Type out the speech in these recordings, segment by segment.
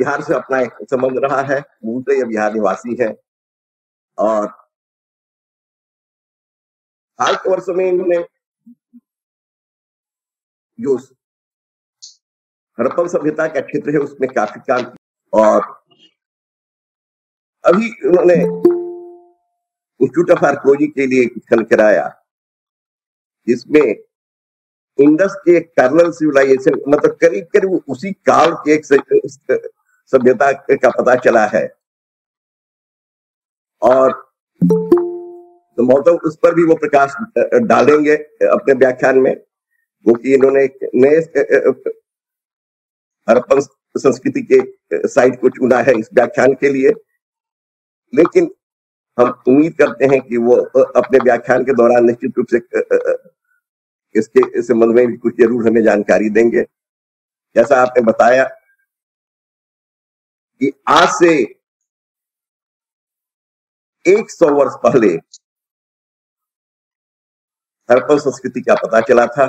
बिहार से अपना एक संबंध रहा है, मूलतः ये बिहार निवासी है और हाल के वर्षों में इन्होंने जो हड़प्पन सभ्यता का क्षेत्र है उसमें काफी काम किया और अभी उन्होंने इंस्टीट्यूट ऑफ आर्कोलॉजी के लिए खनन कराया जिसमें इंडस के कर्नल सिविलाइजेशन मतलब करीब करीब उसी काल के एक सभ्यता का पता चला है और तो मतलब उस पर भी वो प्रकाश डालेंगे अपने व्याख्यान में, क्योंकि इन्होंने एक नए हड़प्पन संस्कृति के साइट को चुना है इस व्याख्यान के लिए। लेकिन हम उम्मीद करते हैं कि वो अपने व्याख्यान के दौरान निश्चित रूप से इसके संबंध में भी कुछ जरूर हमें जानकारी देंगे। जैसा आपने बताया कि आज से 100 वर्ष पहले हड़प्पन संस्कृति का पता चला था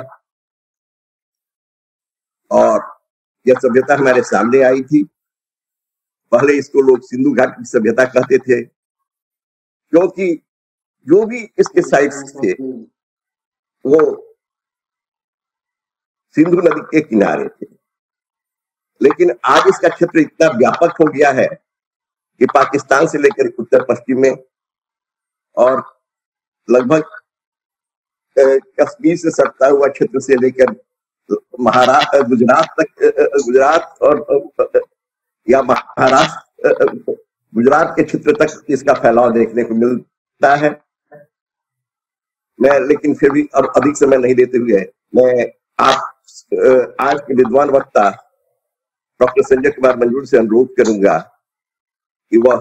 और यह सभ्यता हमारे सामने आई थी। पहले इसको लोग सिंधु घाटी की सभ्यता कहते थे क्योंकि जो भी इसके साइट्स थे वो सिंधु नदी के किनारे थे, लेकिन आज इसका क्षेत्र इतना व्यापक हो गया है कि पाकिस्तान से लेकर उत्तर पश्चिम में और लगभग कश्मीर से सटता हुआ क्षेत्र से लेकर महाराष्ट्र गुजरात तक, गुजरात और या महाराष्ट्र गुजरात के क्षेत्र तक इसका फैलाव देखने को मिलता है। मैं लेकिन फिर भी अब अधिक समय नहीं देते हुए मैं आप आज के विद्वान वक्ता डॉक्टर संजय कुमार मंजूर से अनुरोध करूंगा कि वह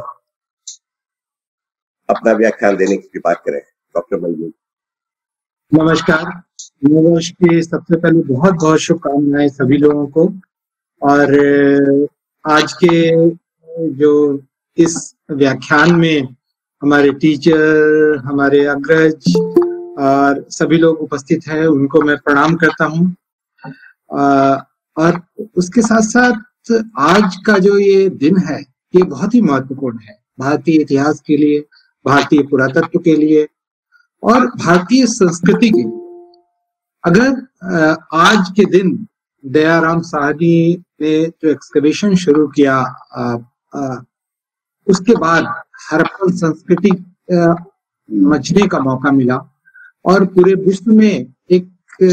अपना व्याख्यान देने की कृपा करें। डॉक्टर मंजूर। नमस्कार। नववर्ष की सबसे पहले बहुत बहुत शुभकामनाएं सभी लोगों को। और आज के जो इस व्याख्यान में हमारे टीचर, हमारे अग्रज और सभी लोग उपस्थित हैं उनको मैं प्रणाम करता हूं। और उसके साथ साथ आज का जो ये दिन है ये बहुत ही महत्वपूर्ण है भारतीय इतिहास के लिए, भारतीय पुरातत्व के लिए और भारतीय संस्कृति के लिए। अगर आज के दिन दयाराम साहनी ने जो एक्सकवेशन शुरू किया उसके बाद हड़प्पन संस्कृति समझने का मौका मिला और पूरे विश्व में एक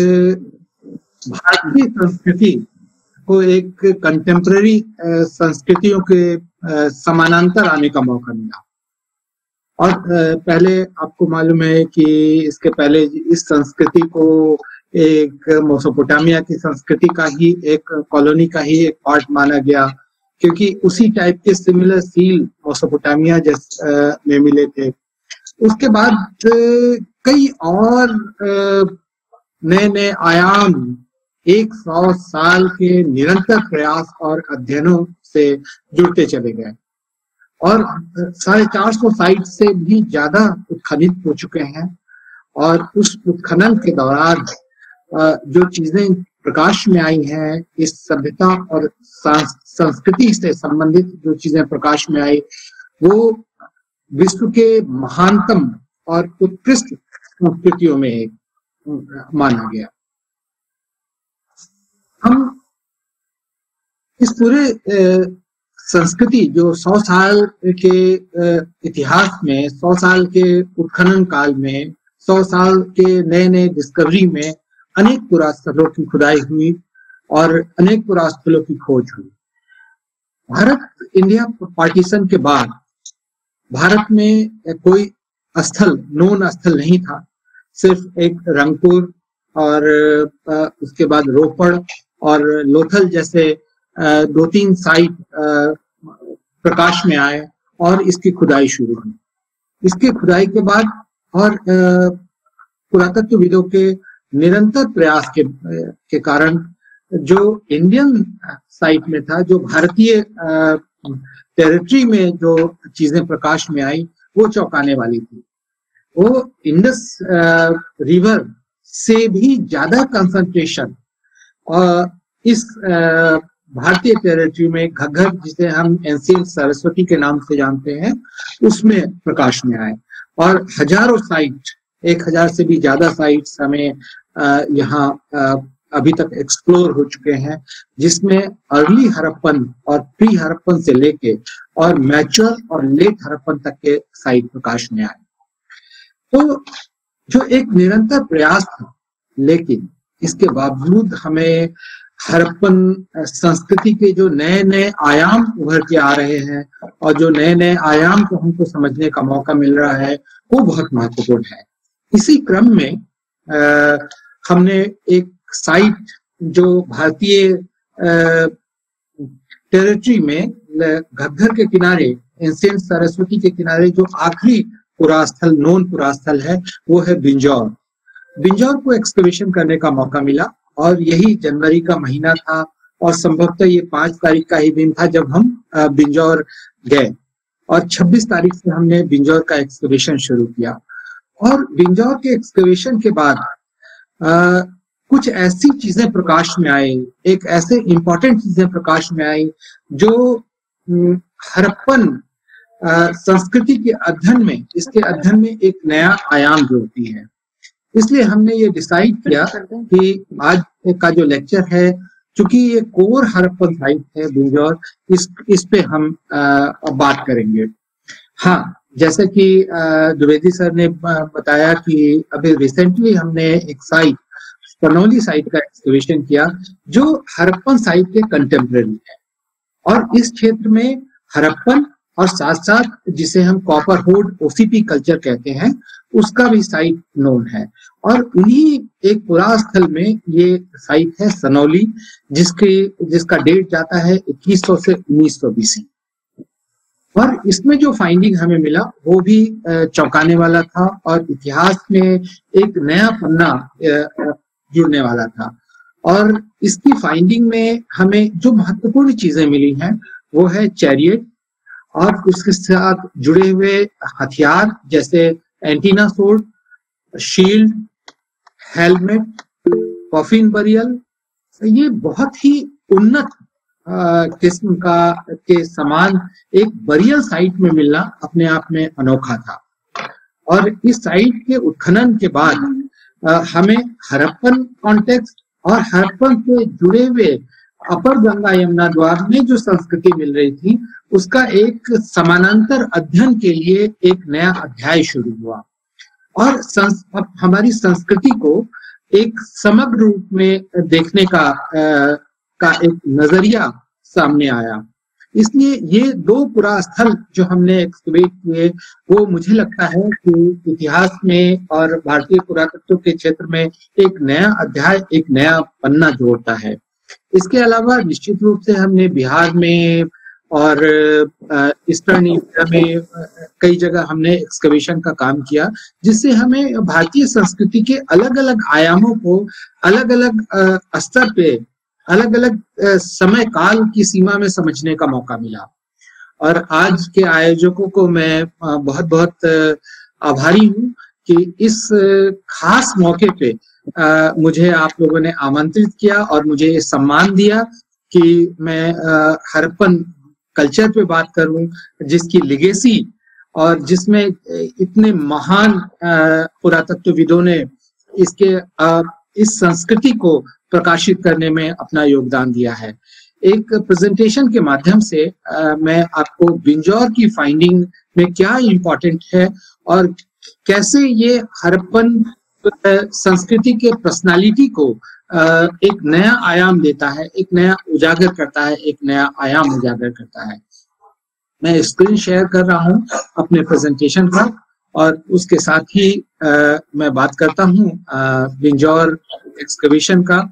भारतीय संस्कृति को एक कंटेम्पररी संस्कृतियों के समानांतर आने का मौका मिला। और पहले आपको मालूम है कि इसके पहले इस संस्कृति को एक मेसोपोटामिया की संस्कृति का ही एक कॉलोनी का ही एक पार्ट माना गया, क्योंकि उसी टाइप के सिमिलर सील मेसोपोटामिया में मिले थे। उसके बाद कई और नए नए आयाम 100 साल के निरंतर प्रयास और अध्ययनों से जुड़ते चले गए और 450 साइट से भी ज्यादा उत्खनित हो चुके हैं। और उस उत्खनन के दौरान जो चीजें प्रकाश में आई हैं, इस सभ्यता और संस्कृति से संबंधित जो चीजें प्रकाश में आई वो विश्व के महानतम और उत्कृष्ट संस्कृतियों में एक माना गया। हम इस पूरे संस्कृति जो 100 साल के इतिहास में, 100 साल के उत्खनन काल में, 100 साल के नए नए डिस्कवरी में अनेक पुरास्थलों की खुदाई हुई और अनेक पुरास्थलों की खोज हुई। भारत इंडिया पार्टीशन के बाद भारत में कोई स्थल, नोन स्थल नहीं था। सिर्फ एक रंगपुर और उसके बाद रोपड़ और लोथल जैसे 2-3 साइट प्रकाश में आए और इसकी खुदाई शुरू हुई। इसके खुदाई के बाद और पुरातत्वविदों के निरंतर प्रयास के कारण जो इंडियन साइट में था, जो भारतीय टेरिटरी में जो चीजें प्रकाश में आई वो चौंकाने वाली थी। वो इंडस रिवर से भी ज्यादा कंसंट्रेशन और इस भारतीय टेरिटरी में घग्गर, जिसे हम एंशिएंट सरस्वती के नाम से जानते हैं, उसमें प्रकाश में आए। और हजारों साइट, 1000 से भी ज्यादा साइट्स हमें यहाँ अभी तक एक्सप्लोर हो चुके हैं, जिसमें अर्ली हड़प्पन और प्री हड़प्पन से लेके और मैच्योर और लेट हड़प्पन तक के साइट प्रकाश में आए। तो जो एक निरंतर प्रयास था, लेकिन इसके बावजूद हमें हड़प्पन संस्कृति के जो नए नए आयाम उभर के आ रहे हैं और जो नए नए आयाम को हमको समझने का मौका मिल रहा है, वो बहुत महत्वपूर्ण है। इसी क्रम में हमने एक साइट जो भारतीय टेरिटरी में घग्गर के किनारे, एंशिएंट सरस्वती के किनारे जो आखिरी पुरास्थल, नोन पुरास्थल है, वो है बिंजौर। बिंजौर को एक्सकवेशन करने का मौका मिला और यही जनवरी का महीना था और संभवतः ये 5 तारीख का ही दिन था जब हम बिंजौर गए और 26 तारीख से हमने बिंजौर का एक्सकवेशन शुरू किया। और बिंजौर के एक्सकवेशन के बाद कुछ ऐसी चीजें प्रकाश में आई, एक ऐसे इंपॉर्टेंट चीजें प्रकाश में आई जो हड़प्पन संस्कृति के अध्ययन में, इसके अध्ययन में एक नया आयाम जोड़ती है। इसलिए हमने ये डिसाइड किया कि आज का जो लेक्चर है, चूंकि ये कोर हड़प्पन साइट है बिंजौर, इस पे हम बात करेंगे। हाँ, जैसे कि द्विवेदी सर ने बताया कि अभी रिसेंटली हमने एक साइट, सनौली साइट का एक्सकवेशन किया जो हड़प्पन साइट के कंटेम्पररी है और इस क्षेत्र में हड़प्पन और साथ साथ जिसे हम कॉपर होड ओसीपी कल्चर कहते हैं, उसका भी साइट नोन है। और उन्हीं एक पुरास्थल में ये साइट है सनौली, जिसका डेट जाता है 2100 से 1900 बीसी। और इसमें जो फाइंडिंग हमें मिला वो भी चौंकाने वाला था और इतिहास में एक नया पन्ना जुड़ने वाला था। और इसकी फाइंडिंग में हमें जो महत्वपूर्ण चीजें मिली हैं वो है चैरियट और उसके साथ जुड़े हुए हथियार जैसे antenna sword, shield, helmet, coffin burial. ये बहुत ही उन्नत किस्म के सामान एक बरियल साइट में मिलना अपने आप में अनोखा था। और इस साइट के उत्खनन के बाद हमें हड़प्पन कॉन्टेक्स्ट और हड़प्पन से जुड़े हुए अपर गंगा यमुना द्वार में जो संस्कृति मिल रही थी, उसका एक समानांतर अध्ययन के लिए एक नया अध्याय शुरू हुआ और हमारी संस्कृति को एक समग्र रूप में देखने का एक नजरिया सामने आया। इसलिए ये 2 पुरास्थल जो हमने एक्सकवेट किए, वो मुझे लगता है कि इतिहास में और भारतीय पुरातत्व के क्षेत्र में एक नया अध्याय, एक नया पन्ना जोड़ता है। इसके अलावा निश्चित रूप से हमने बिहार में और ईस्टर्न इंडिया में कई जगह हमने एक्सकवेशन का काम किया, जिससे हमें भारतीय संस्कृति के अलग अलग आयामों को अलग अलग स्तर पे, अलग अलग समय काल की सीमा में समझने का मौका मिला। और आज के आयोजकों को मैं बहुत बहुत आभारी हूँ कि इस खास मौके पे मुझे आप लोगों ने आमंत्रित किया और मुझे ये सम्मान दिया कि मैं हड़प्पन कल्चर पे बात करूं, जिसकी लिगेसी और जिसमें इतने महान पुरातत्वविदों ने इस संस्कृति को प्रकाशित करने में अपना योगदान दिया है। एक प्रेजेंटेशन के माध्यम से मैं आपको बिंजौर की फाइंडिंग में क्या इम्पोर्टेंट है और कैसे ये हड़प्पन संस्कृति के पर्सनालिटी को एक नया आयाम देता है, एक नया उजागर करता है, एक नया आयाम उजागर करता है। मैं स्क्रीन शेयर कर रहा हूं अपने प्रेजेंटेशन का और उसके साथ ही मैं बात करता हूं बिंजौर एक्सकवेशन का।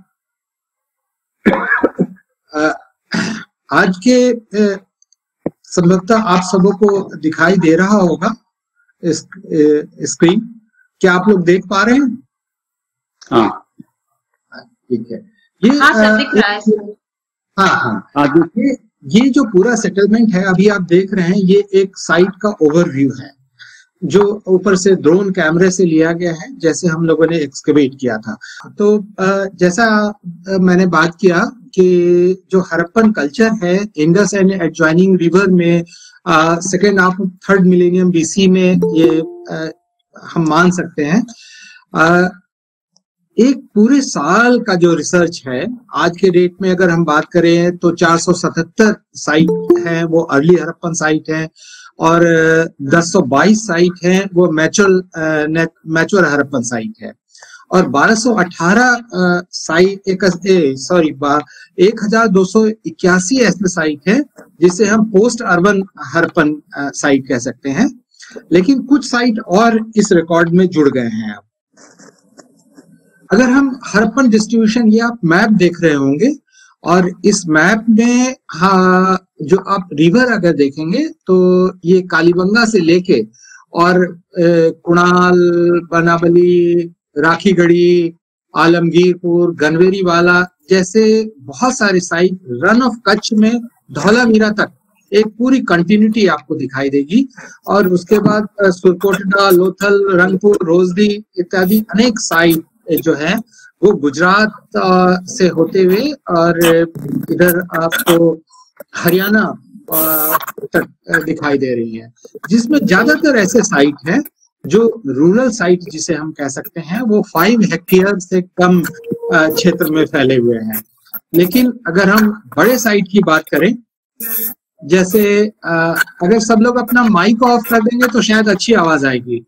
आज के संभवतः आप सबों को दिखाई दे रहा होगा स्क्रीन, क्या आप लोग देख पा रहे हैं? हाँ ठीक है। ये सर दिख रहा है। हाँ, ये जो पूरा सेटलमेंट है अभी आप देख रहे हैं, ये एक साइट का ओवरव्यू है। जो ऊपर से ड्रोन कैमरे से लिया गया है, जैसे हम लोगों ने एक्सकवेट किया था। तो जैसा मैंने बात किया कि जो हड़प्पन कल्चर है इंडस एंड एडजॉइनिंग रिवर में second half of third millennium B C में ये हम मान सकते हैं। एक पूरे साल का जो रिसर्च है आज के डेट में अगर हम बात करें तो 477 साइट है वो अर्ली हड़प्पन साइट है, और 1022 साइट है वो मैच्योर हड़प्पन साइट है, और 1218 साइट 1281 ऐसे साइट है जिसे हम पोस्ट अर्बन हड़प्पन साइट कह सकते हैं। लेकिन कुछ साइट और इस रिकॉर्ड में जुड़ गए हैं। अगर हम हड़प्पन डिस्ट्रीब्यूशन, ये आप मैप देख रहे होंगे, और इस मैप में जो आप रिवर अगर देखेंगे तो ये कालीबंगा से लेके और कुणाल, बनाबली, राखीगढ़ी, आलमगीरपुर, गनवेरीवाला जैसे बहुत सारी साइट, रन ऑफ कच्छ में धौलावीरा तक एक पूरी कंटिन्यूटी आपको दिखाई देगी। और उसके बाद सुरकोटडा, लोथल, रंगपुर, रोजदी इत्यादि अनेक साइट जो है वो गुजरात से होते हुए और इधर आपको हरियाणा तक दिखाई दे रही है, जिसमें ज्यादातर ऐसे साइट हैं जो रूरल साइट जिसे हम कह सकते हैं वो 5 हेक्टेयर से कम क्षेत्र में फैले हुए हैं। लेकिन अगर हम बड़े साइट की बात करें, जैसे अगर सब लोग अपना माइक ऑफ कर देंगे तो शायद अच्छी आवाज आएगी।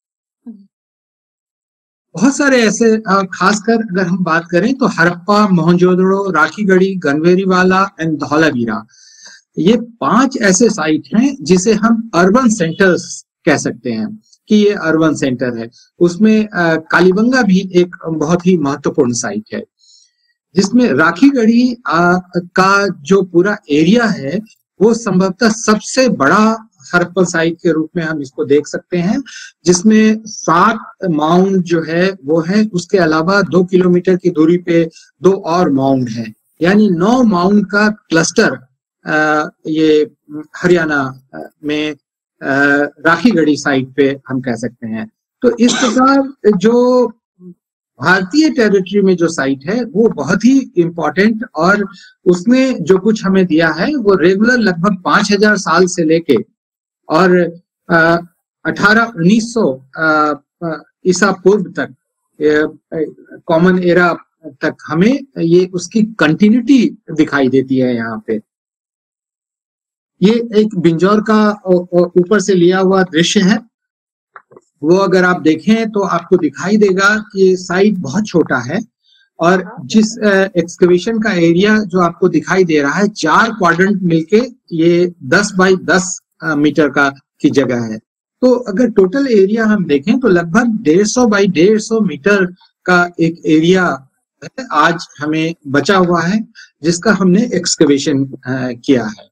बहुत सारे ऐसे खासकर अगर हम बात करें तो हड़प्पा, मोहनजोदड़ो, राखीगढ़ी, गनवेरीवाला एंड धौलावीरा, ये 5 ऐसे साइट हैं जिसे हम अर्बन सेंटर्स कह सकते हैं कि ये अर्बन सेंटर है। उसमें कालीबंगा भी एक बहुत ही महत्वपूर्ण साइट है, जिसमें राखीगढ़ी का जो पूरा एरिया है वो संभवतः सबसे बड़ा हड़प्पन साइट के रूप में हम इसको देख सकते हैं, जिसमें 7 माउंड जो है वो है। उसके अलावा 2 किलोमीटर की दूरी पे 2 और माउंड है, यानी 9 माउंड का क्लस्टर ये हरियाणा में राखीगढ़ी साइट पे हम कह सकते हैं। तो इस प्रकार जो भारतीय टेरिटरी में जो साइट है वो बहुत ही इम्पोर्टेंट, और उसमें जो कुछ हमें दिया है वो रेगुलर लगभग 5000 साल से लेके और 1800-1900 ईसा पूर्व तक, कॉमन एरा तक हमें ये उसकी कंटिन्यूटी दिखाई देती है। यहाँ पे ये एक बिंजौर का ऊपर से लिया हुआ दृश्य है, वो अगर आप देखें तो आपको दिखाई देगा कि साइट बहुत छोटा है, और जिस एक्सकवेशन का एरिया जो आपको दिखाई दे रहा है 4 क्वाड्रेंट मिलके ये 10 बाई 10 मीटर का की जगह है। तो अगर टोटल एरिया हम देखें तो लगभग 150 बाई 150 मीटर का एक एरिया आज हमें बचा हुआ है जिसका हमने एक्सकवेशन किया है।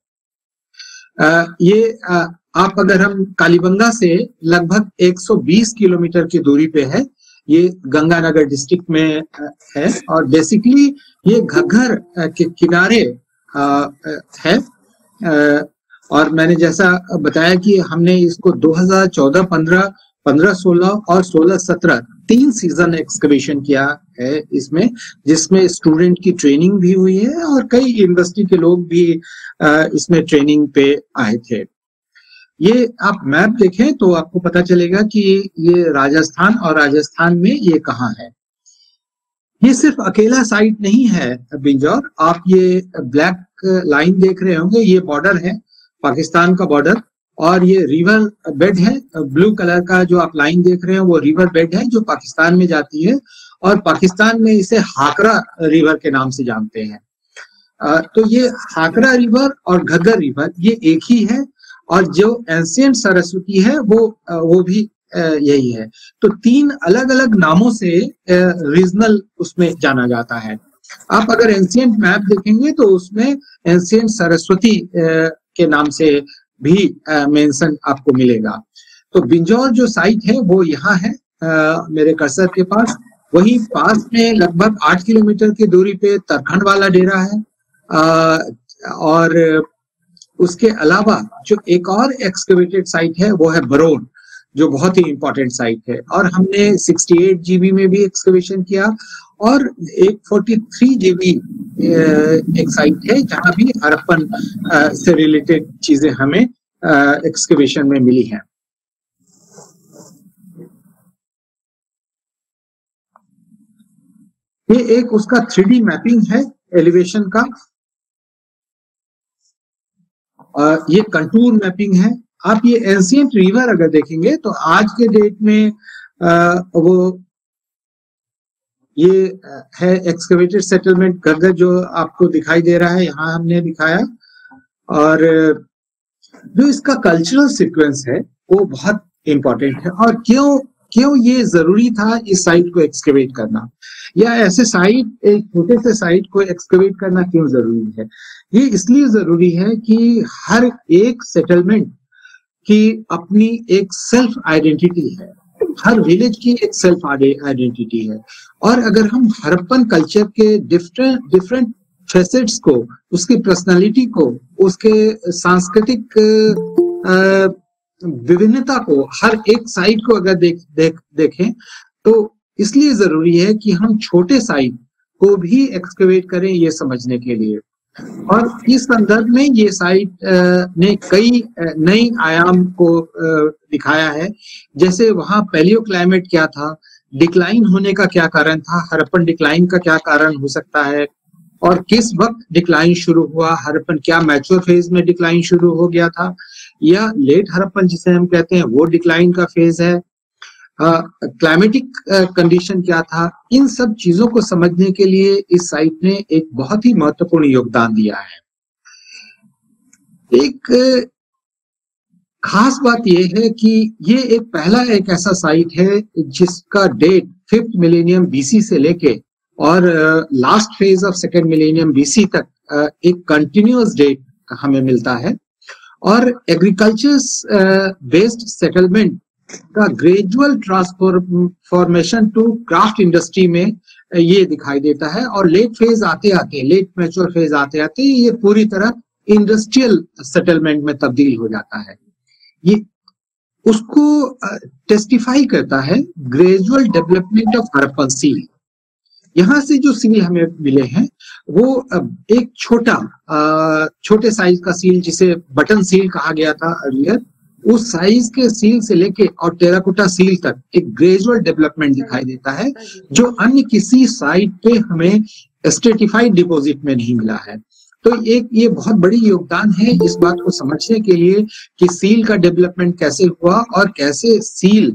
आप अगर हम कालीबंगा से लगभग 120 किलोमीटर की दूरी पे है, ये गंगानगर डिस्ट्रिक्ट में है, और बेसिकली ये घग्गर के किनारे है। और मैंने जैसा बताया कि हमने इसको 2014, 15, 15-16 और 16-17 3 सीजन एक्सकवेशन किया है इसमें, जिसमें स्टूडेंट की ट्रेनिंग भी हुई है और कई यूनिवर्सिटी के लोग भी इसमें ट्रेनिंग पे आए थे। ये आप मैप देखें तो आपको पता चलेगा कि ये राजस्थान, और राजस्थान में ये कहाँ है। ये सिर्फ अकेला साइट नहीं है बिंजौर। आप ये ब्लैक लाइन देख रहे होंगे, ये बॉर्डर है पाकिस्तान का बॉर्डर, और ये रिवर बेड है। ब्लू कलर का जो आप लाइन देख रहे हैं वो रिवर बेड है जो पाकिस्तान में जाती है, और पाकिस्तान में इसे हाकरा रिवर के नाम से जानते हैं। तो ये हाकरा रिवर और घग्गर रिवर ये एक ही है, और जो एंशिएंट सरस्वती है वो भी यही है। तो 3 अलग अलग नामों से रीजनल उसमें जाना जाता है। आप अगर एंशिएंट मैप देखेंगे तो उसमें एंशिएंट सरस्वती के नाम से भी मेंशन आपको मिलेगा। तो बिंजौर जो साइट है वो यहाँ है मेरे कर्सर के पास। वही पास में लगभग 8 किलोमीटर की दूरी पे तरखंड वाला डेरा है, और उसके अलावा जो एक और एक्सकवेटेड साइट है वो है बरोन, जो बहुत ही इंपॉर्टेंट साइट है। और हमने 68 GB में भी एक्सकवेशन किया और एक 43 GB एक साइट है जहां भी हड़प्पन से रिलेटेड चीजें हमें एक्सकवेशन में मिली हैं। ये एक उसका 3D मैपिंग है एलिवेशन का, ये कंटूर मैपिंग है। आप ये एंशिएंट रिवर अगर देखेंगे तो आज के डेट में वो ये है एक्सकवेटेड सेटलमेंट गदर जो आपको दिखाई दे रहा है, यहाँ हमने दिखाया। और जो इसका कल्चरल सीक्वेंस है वो बहुत इंपॉर्टेंट है। और क्यों ये जरूरी था इस साइट को एक्सकवेट करना, या ऐसे साइट, एक छोटे से साइट को एक्सकवेट करना क्यों जरूरी है? ये इसलिए जरूरी है कि हर एक सेटलमेंट की अपनी एक सेल्फ आइडेंटिटी है, हर विलेज की एक सेल्फ आइडेंटिटी है। और अगर हम हड़प्पन कल्चर के डिफरेंट फेसेट्स को, उसकी पर्सनालिटी को, उसके सांस्कृतिक विभिन्नता को, हर एक साइट को अगर देखें तो इसलिए जरूरी है कि हम छोटे साइट को भी एक्सकवेट करें ये समझने के लिए। और इस संदर्भ में ये साइट ने कई नई आयाम को दिखाया है। जैसे वहां पैलियो क्लाइमेट क्या था, डिक्लाइन होने का क्या कारण था, हड़प्पन डिक्लाइन का क्या कारण हो सकता है, और किस वक्त डिक्लाइन शुरू हुआ, हड़प्पन क्या मैच्योर फेज में डिक्लाइन शुरू हो गया था, या लेट हड़प्पन जिसे हम कहते हैं वो डिक्लाइन का फेज है, क्लाइमेटिक कंडीशन क्या था। इन सब चीजों को समझने के लिए इस साइट ने एक बहुत ही महत्वपूर्ण योगदान दिया है। एक खास बात यह है कि ये एक ऐसा साइट है जिसका डेट 5th मिलेनियम BC से लेके और last phase of 2nd millennium BC तक एक कंटिन्यूअस डेट हमें मिलता है। और एग्रीकल्चर बेस्ड सेटलमेंट का gradual transformation to craft industry में ये दिखाई देता है। और लेट फेज आते आते, लेट मैच्योर फेज आते आते ये पूरी तरह इंडस्ट्रियल सेटलमेंट में तब्दील हो जाता है। ये उसको टेस्टिफाई करता है gradual development of Harappan seal. यहाँ से जो सील हमें मिले हैं वो एक छोटे साइज का सील जिसे बटन सील कहा गया था अर्लियर, उस साइज के सील से लेके और टेराकोटा सील तक एक ग्रेजुअल डेवलपमेंट दिखाई देता है जो अन्य किसी साइट पे हमें स्ट्रेटिफाइड डिपॉजिट में नहीं मिला है। तो एक ये बहुत बड़ी योगदान है इस बात को समझने के लिए कि सील का डेवलपमेंट कैसे हुआ और कैसे सील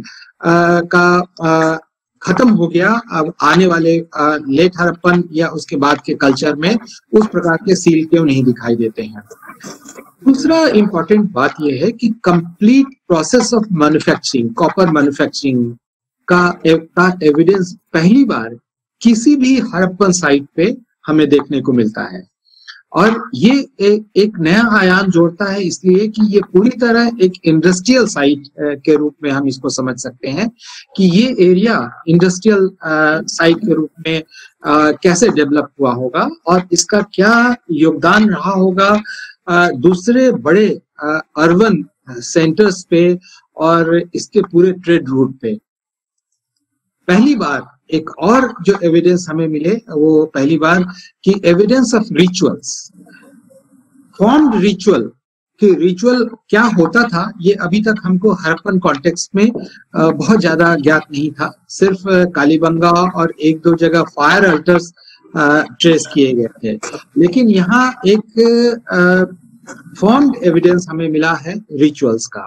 का खत्म हो गया। अब आने वाले लेट हड़प्पन या उसके बाद के कल्चर में उस प्रकार के सील क्यों नहीं दिखाई देते हैं। दूसरा इंपॉर्टेंट बात यह है कि complete process of manufacturing, copper manufacturing का एविडेंस पहली बार किसी भी हड़प्पन साइट पे हमें देखने को मिलता है। और ये एक नया आयाम जोड़ता है इसलिए कि ये पूरी तरह एक इंडस्ट्रियल साइट के रूप में हम इसको समझ सकते हैं कि ये एरिया इंडस्ट्रियल साइट के रूप में कैसे डेवलप हुआ होगा और इसका क्या योगदान रहा होगा दूसरे बड़े अर्बन सेंटर्स पे और इसके पूरे ट्रेड रूट पे। पहली बार एक और जो एविडेंस हमें मिले वो पहली बार कि evidence of rituals, formed ritual कि रिचुअल क्या होता था ये अभी तक हमको हड़प्पन कॉन्टेक्स्ट में बहुत ज्यादा ज्ञात नहीं था। सिर्फ कालीबंगा और एक दो जगह फायर अल्टर्स ट्रेस किए गए थे, लेकिन यहाँ एक फॉर्म्ड एविडेंस हमें मिला है रिचुअल्स का।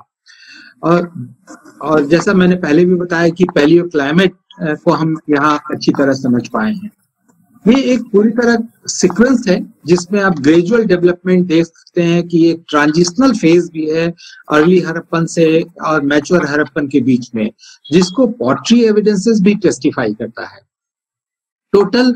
और जैसा मैंने पहले भी बताया कि पैलियो क्लाइमेट को हम यहाँ अच्छी तरह समझ पाए हैं। ये एक पूरी तरह सीक्वेंस है जिसमें आप ग्रेजुअल डेवलपमेंट देख सकते हैं कि एक ट्रांजिशनल फेज भी है अर्ली हड़प्पन से और मैच्योर हड़प्पन के बीच में, जिसको पॉटरी एविडेंसेस भी टेस्टिफाई करता है। टोटल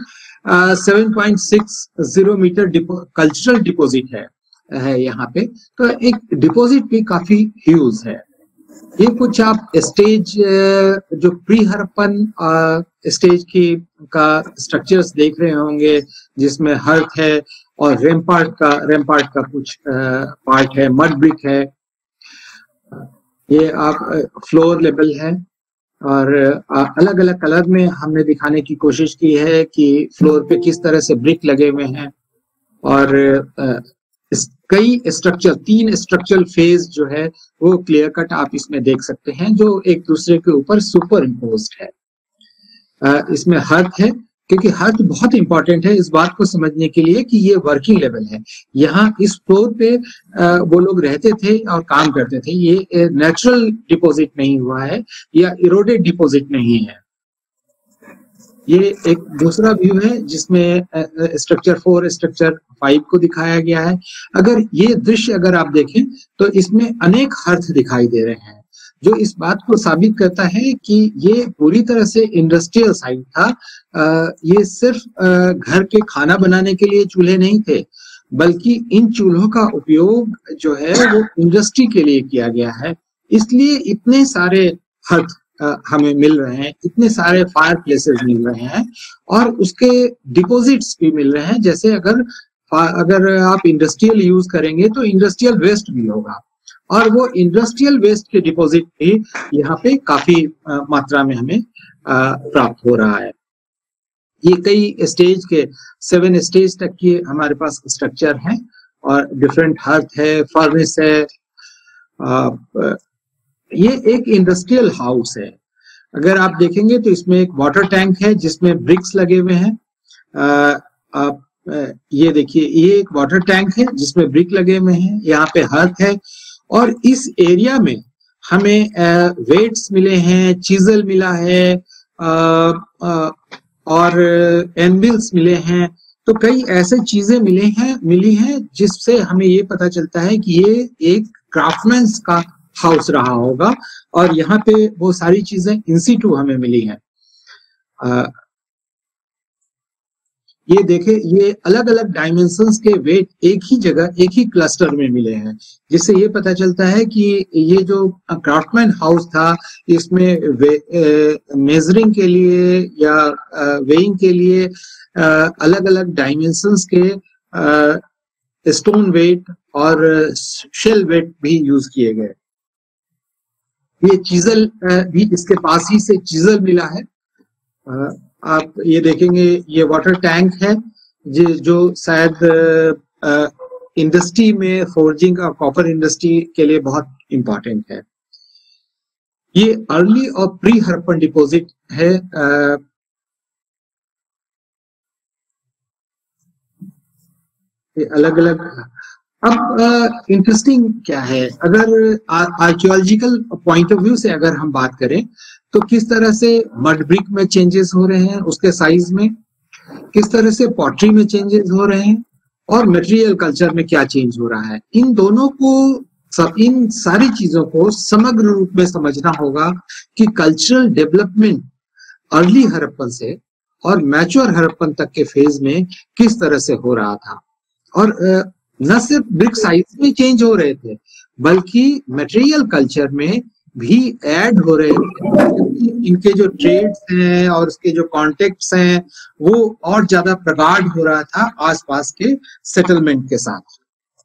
7.60 मीटर कल्चरल डिपॉजिट है यहाँ पे, तो एक डिपॉजिट भी काफी ह्यूज है। ये कुछ आप स्टेज जो प्री हड़प्पन स्टेज का स्ट्रक्चर्स देख रहे होंगे जिसमें हर्थ है और रैम्पार्ट का कुछ पार्ट है, मड ब्रिक है। ये आप फ्लोर लेवल है, और अलग अलग कलर में हमने दिखाने की कोशिश की है कि फ्लोर पे किस तरह से ब्रिक लगे हुए हैं, और कई स्ट्रक्चर, 3 स्ट्रक्चरल फेज जो है वो क्लियर कट आप इसमें देख सकते हैं, जो एक दूसरे के ऊपर सुपर इम्पोज्ड है। इसमें हर्थ है, क्योंकि हर्थ बहुत इंपॉर्टेंट है इस बात को समझने के लिए कि ये वर्किंग लेवल है। यहाँ इस फ्लोर पे वो लोग रहते थे और काम करते थे। ये नेचुरल डिपॉजिट नहीं हुआ है या इरोडेड डिपॉजिट नहीं है। ये एक दूसरा व्यू है जिसमें स्ट्रक्चर 4, स्ट्रक्चर 5 को दिखाया गया है। अगर ये दृश्य अगर आप देखें तो इसमें अनेक हर्थ दिखाई दे रहे हैं, जो इस बात को साबित करता है कि ये पूरी तरह से इंडस्ट्रियल साइट था। ये सिर्फ घर के खाना बनाने के लिए चूल्हे नहीं थे, बल्कि इन चूल्हों का उपयोग जो है वो इंडस्ट्री के लिए किया गया है। इसलिए इतने सारे हर्थ हमें मिल रहे हैं, इतने सारे फायर प्लेसेस मिल रहे हैं, और उसके डिपॉजिट्स भी मिल रहे हैं। जैसे अगर आप इंडस्ट्रियल यूज करेंगे तो इंडस्ट्रियल वेस्ट भी होगा, और वो इंडस्ट्रियल वेस्ट के डिपॉजिट भी यहाँ पे काफी मात्रा में हमें प्राप्त हो रहा है। ये कई स्टेज के 7 स्टेज तक की हमारे पास स्ट्रक्चर है, और डिफरेंट हर्थ है, फर्नेस है। ये एक इंडस्ट्रियल हाउस है। अगर आप देखेंगे तो इसमें एक वाटर टैंक है जिसमें ब्रिक्स लगे हुए हैं। आप ये देखिए, ये एक वाटर टैंक है जिसमें ब्रिक लगे हुए हैं। यहाँ पे हर्थ है, और इस एरिया में हमें वेट्स मिले हैं, चीजल मिला है, और एनविल्स मिले हैं। तो कई ऐसे चीजें मिली हैं जिससे हमें ये पता चलता है कि ये एक क्राफ्टमैन्स का हाउस रहा होगा, और यहाँ पे वो सारी चीजें इन सिटू हमें मिली हैं। ये देखे, ये अलग अलग डायमेंशंस के वेट एक ही जगह, एक ही क्लस्टर में मिले हैं, जिससे ये पता चलता है कि ये जो क्राफ्टमैन हाउस था, इसमें मेजरिंग के लिए या वेइंग के लिए अलग अलग डायमेंशंस के स्टोन वेट और शेल वेट भी यूज किए गए। ये चीजल भी इसके पास ही से चीजल मिला है। आप ये देखेंगे, ये वाटर टैंक है जो शायद इंडस्ट्री में, फोर्जिंग और कॉपर इंडस्ट्री के लिए बहुत इंपॉर्टेंट है। ये अर्ली और प्री हड़प्पन डिपॉजिट है। ये अलग अलग। अब इंटरेस्टिंग क्या है, अगर आर्कियोलॉजिकल पॉइंट ऑफ व्यू से अगर हम बात करें तो किस तरह से मड ब्रिक में चेंजेस हो रहे हैं, उसके साइज में किस तरह से पॉटरी में चेंजेस हो रहे हैं, और मटेरियल कल्चर में क्या चेंज हो रहा है। इन दोनों को, इन सारी चीजों को समग्र रूप में समझना होगा कि कल्चरल डेवलपमेंट अर्ली हड़प्पन से और मैच्योर हड़प्पन तक के फेज में किस तरह से हो रहा था। और न सिर्फ ब्रिक साइज में चेंज हो रहे थे, बल्कि मटेरियल कल्चर में भी ऐड हो रहे थे। इनके जो ट्रेड्स हैं और उसके जो कॉन्टेक्ट्स हैं वो और ज्यादा प्रगाढ़ हो रहा था आसपास के सेटलमेंट के साथ।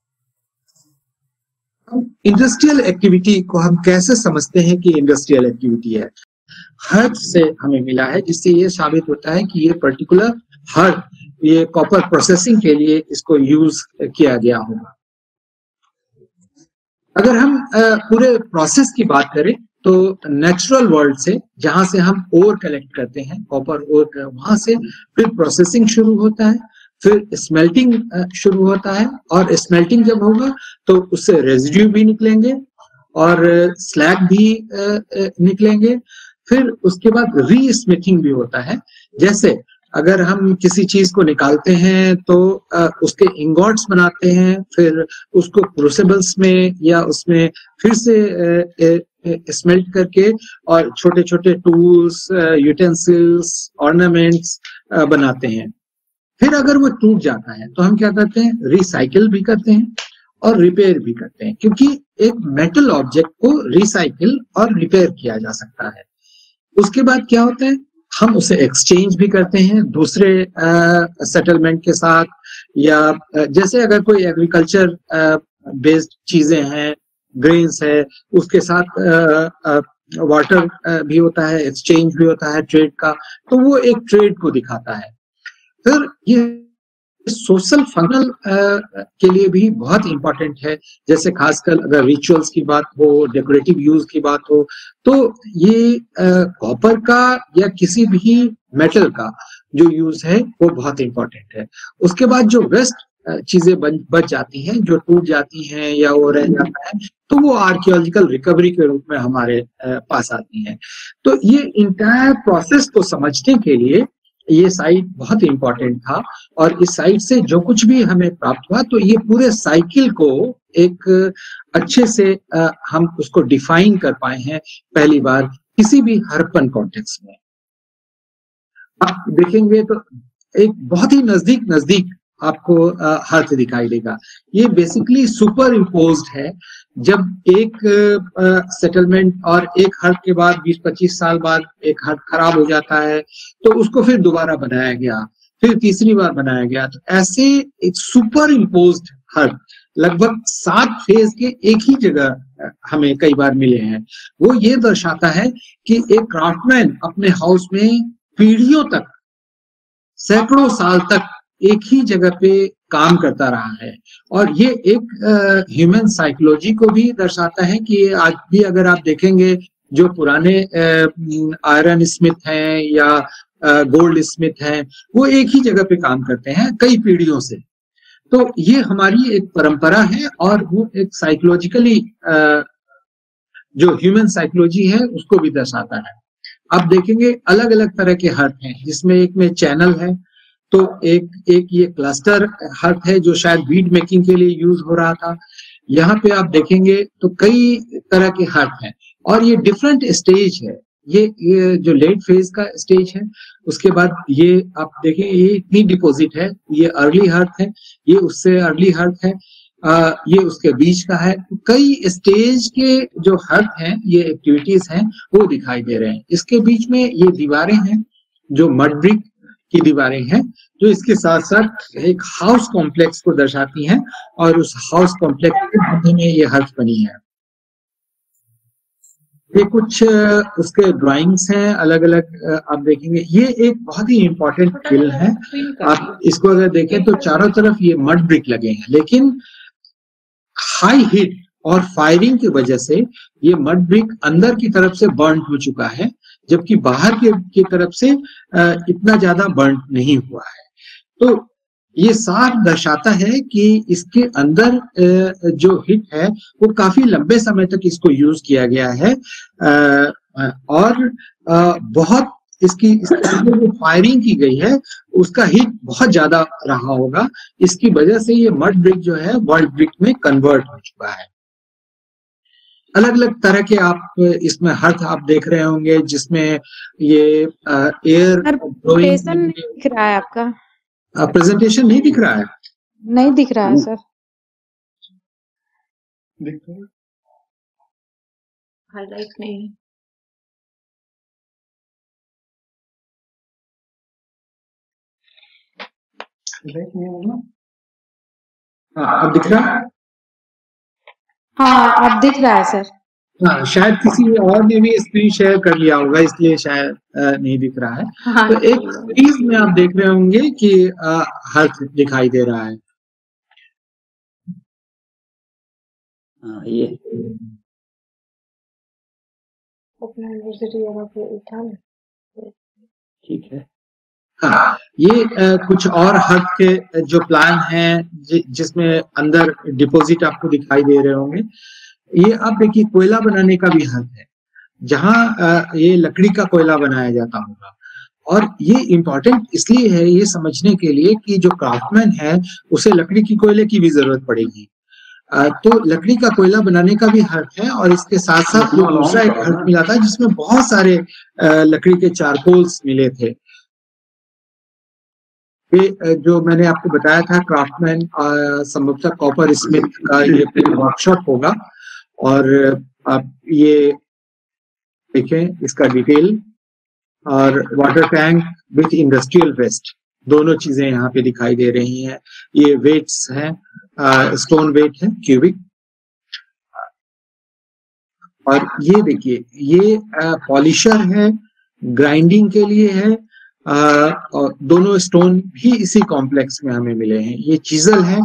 इंडस्ट्रियल एक्टिविटी को हम कैसे समझते हैं कि इंडस्ट्रियल एक्टिविटी है? हर्थ से हमें मिला है, जिससे ये साबित होता है कि ये पर्टिकुलर हर्थ ये कॉपर प्रोसेसिंग के लिए इसको यूज किया गया होगा। अगर हम पूरे प्रोसेस की बात करें तो नेचुरल वर्ल्ड से, जहां से हम ओर कलेक्ट करते हैं, कॉपर ओर, वहां से फिर प्रोसेसिंग शुरू होता है, फिर स्मेल्टिंग शुरू होता है, और स्मेल्टिंग जब होगा तो उससे रेजिड्यू भी निकलेंगे और स्लैग भी निकलेंगे। फिर उसके बाद री-स्मिथिंग भी होता है। जैसे अगर हम किसी चीज को निकालते हैं तो उसके इंगॉट्स बनाते हैं, फिर उसको क्रूसिबल्स में या उसमें फिर से स्मेल्ट करके और छोटे छोटे टूल्स, यूटेंसिल्स, ऑर्नामेंट्स बनाते हैं। फिर अगर वो टूट जाता है तो हम क्या करते हैं, रिसाइकिल भी करते हैं और रिपेयर भी करते हैं, क्योंकि एक मेटल ऑब्जेक्ट को रिसाइकिल और रिपेयर किया जा सकता है। उसके बाद क्या होता है, हम उसे एक्सचेंज भी करते हैं दूसरे सेटलमेंट के साथ, या जैसे अगर कोई एग्रीकल्चर बेस्ड चीजें हैं, ग्रेन्स है, उसके साथ वाटर भी होता है, एक्सचेंज भी होता है ट्रेड का, तो वो एक ट्रेड को दिखाता है। फिर ये सोशल फंक्शनल के लिए भी बहुत इंपॉर्टेंट है, जैसे खासकर अगर रिचुअल्स की बात हो, डेकोरेटिव यूज की बात हो, तो ये कॉपर का या किसी भी मेटल का जो यूज है वो बहुत इंपॉर्टेंट है। उसके बाद जो वेस्ट चीजें बच जाती हैं, जो टूट जाती हैं या वो रह जाता है, तो वो आर्कियोलॉजिकल रिकवरी के रूप में हमारे पास आती हैं। तो ये इंटायर प्रोसेस को समझने के लिए ये साइट बहुत इंपॉर्टेंट था, और इस साइट से जो कुछ भी हमें प्राप्त हुआ, तो ये पूरे साइकिल को एक अच्छे से हम उसको डिफाइन कर पाए हैं पहली बार किसी भी हड़प्पन कॉन्टेक्स्ट में। आप देखेंगे तो एक बहुत ही नजदीक आपको हर्थ दिखाई देगा। ये बेसिकली सुपर इम्पोज्ड है। जब एक सेटलमेंट और एक हर्थ के बाद 20-25 साल बाद एक हर्थ खराब हो जाता है, तो उसको फिर दोबारा बनाया गया, फिर तीसरी बार बनाया गया। तो ऐसे एक सुपर इम्पोज्ड हर्थ लगभग 7 फेज के एक ही जगह हमें कई बार मिले हैं। वो ये दर्शाता है कि एक क्राफ्टमैन अपने हाउस में पीढ़ियों तक, सैकड़ों साल तक एक ही जगह पे काम करता रहा है। और ये एक ह्यूमन साइकोलॉजी को भी दर्शाता है कि आज भी अगर आप देखेंगे जो पुराने आयरन स्मिथ हैं या गोल्ड स्मिथ हैं, वो एक ही जगह पे काम करते हैं कई पीढ़ियों से। तो ये हमारी एक परंपरा है, और वो एक साइकोलॉजिकली जो ह्यूमन साइकोलॉजी है उसको भी दर्शाता है। आप देखेंगे अलग अलग तरह के हर्थ हैं, जिसमें एक में चैनल है, तो एक ये क्लस्टर हर्थ है जो शायद बीड मेकिंग के लिए यूज हो रहा था। यहाँ पे आप देखेंगे तो कई तरह के हर्थ हैं, और ये डिफरेंट स्टेज है। ये जो लेट फेज का स्टेज है, उसके बाद ये आप देखें ये इतनी डिपॉजिट है, ये अर्ली हर्थ है, ये उससे अर्ली हर्थ है, ये उसके बीच का है। कई स्टेज के जो हर्थ हैं, ये एक्टिविटीज हैं, वो दिखाई दे रहे हैं। इसके बीच में ये दीवारें हैं जो मड ब्रिक की दीवारें हैं, जो इसके साथ साथ एक हाउस कॉम्प्लेक्स को दर्शाती हैं, और उस हाउस कॉम्प्लेक्स के मध्य में ये हर्थ बनी है। ये कुछ उसके ड्राइंग्स हैं अलग अलग, आप देखेंगे। ये एक बहुत ही इंपॉर्टेंट किल है। आप इसको अगर देखें तो चारों तरफ ये मड ब्रिक लगे हैं, लेकिन हाई हीट और फायरिंग की वजह से ये मड ब्रिक अंदर की तरफ से बर्न हो चुका है, जबकि बाहर की तरफ से इतना ज्यादा बर्न नहीं हुआ है। तो ये साफ दर्शाता है कि इसके अंदर जो हिट है वो काफी लंबे समय तक इसको यूज किया गया है, और बहुत इसकी जो फायरिंग की गई है उसका हिट बहुत ज्यादा रहा होगा। इसकी वजह से ये मड ब्रिक जो है वर्ल्ड ब्रिक में कन्वर्ट हो चुका है। अलग अलग तरह के आप इसमें हर्थ आप देख रहे होंगे, जिसमें ये एयर प्रेजेंटेशन दिख रहा है आपका। प्रेजेंटेशन नहीं दिख रहा है? नहीं दिख रहा है सर। दिख रहा है? हाईलाइट नहीं। हाँ, अब दिख रहा है? हाँ, अब दिख रहा है सर। हाँ, शायद किसी और ने भी स्क्रीन शेयर कर लिया होगा, इसलिए शायद नहीं दिख रहा है। हाँ, तो एक सीरीज में आप देख रहे होंगे कि हर्थ दिखाई दे रहा है। ये ठीक है। हाँ, ये कुछ और हर्थ के जो प्लान हैं जिसमें अंदर डिपॉजिट आपको दिखाई दे रहे होंगे। ये आप देखिए कोयला बनाने का भी हर्थ है, जहां ये लकड़ी का कोयला बनाया जाता होगा। और ये इम्पोर्टेंट इसलिए है ये समझने के लिए कि जो क्राफ्टमैन है उसे लकड़ी की कोयले की भी जरूरत पड़ेगी। तो लकड़ी का कोयला बनाने का भी हर्थ है, और इसके साथ साथ दूसरा एक हर्थ मिला था जिसमें बहुत सारे लकड़ी के चारकोल्स मिले थे। ये जो मैंने आपको बताया था क्राफ्टमैन संभवतः कॉपर स्मिथ का ये वर्कशॉप होगा। और आप ये देखें इसका डिटेल, और water tank with industrial waste, दोनों चीजें यहाँ पे दिखाई दे रही हैं। ये वेट्स हैं, स्टोन वेट है क्यूबिक। और ये देखिए, ये पॉलिशर है, ग्राइंडिंग के लिए है, और दोनों स्टोन भी इसी कॉम्प्लेक्स में हमें मिले हैं। ये चीजल है।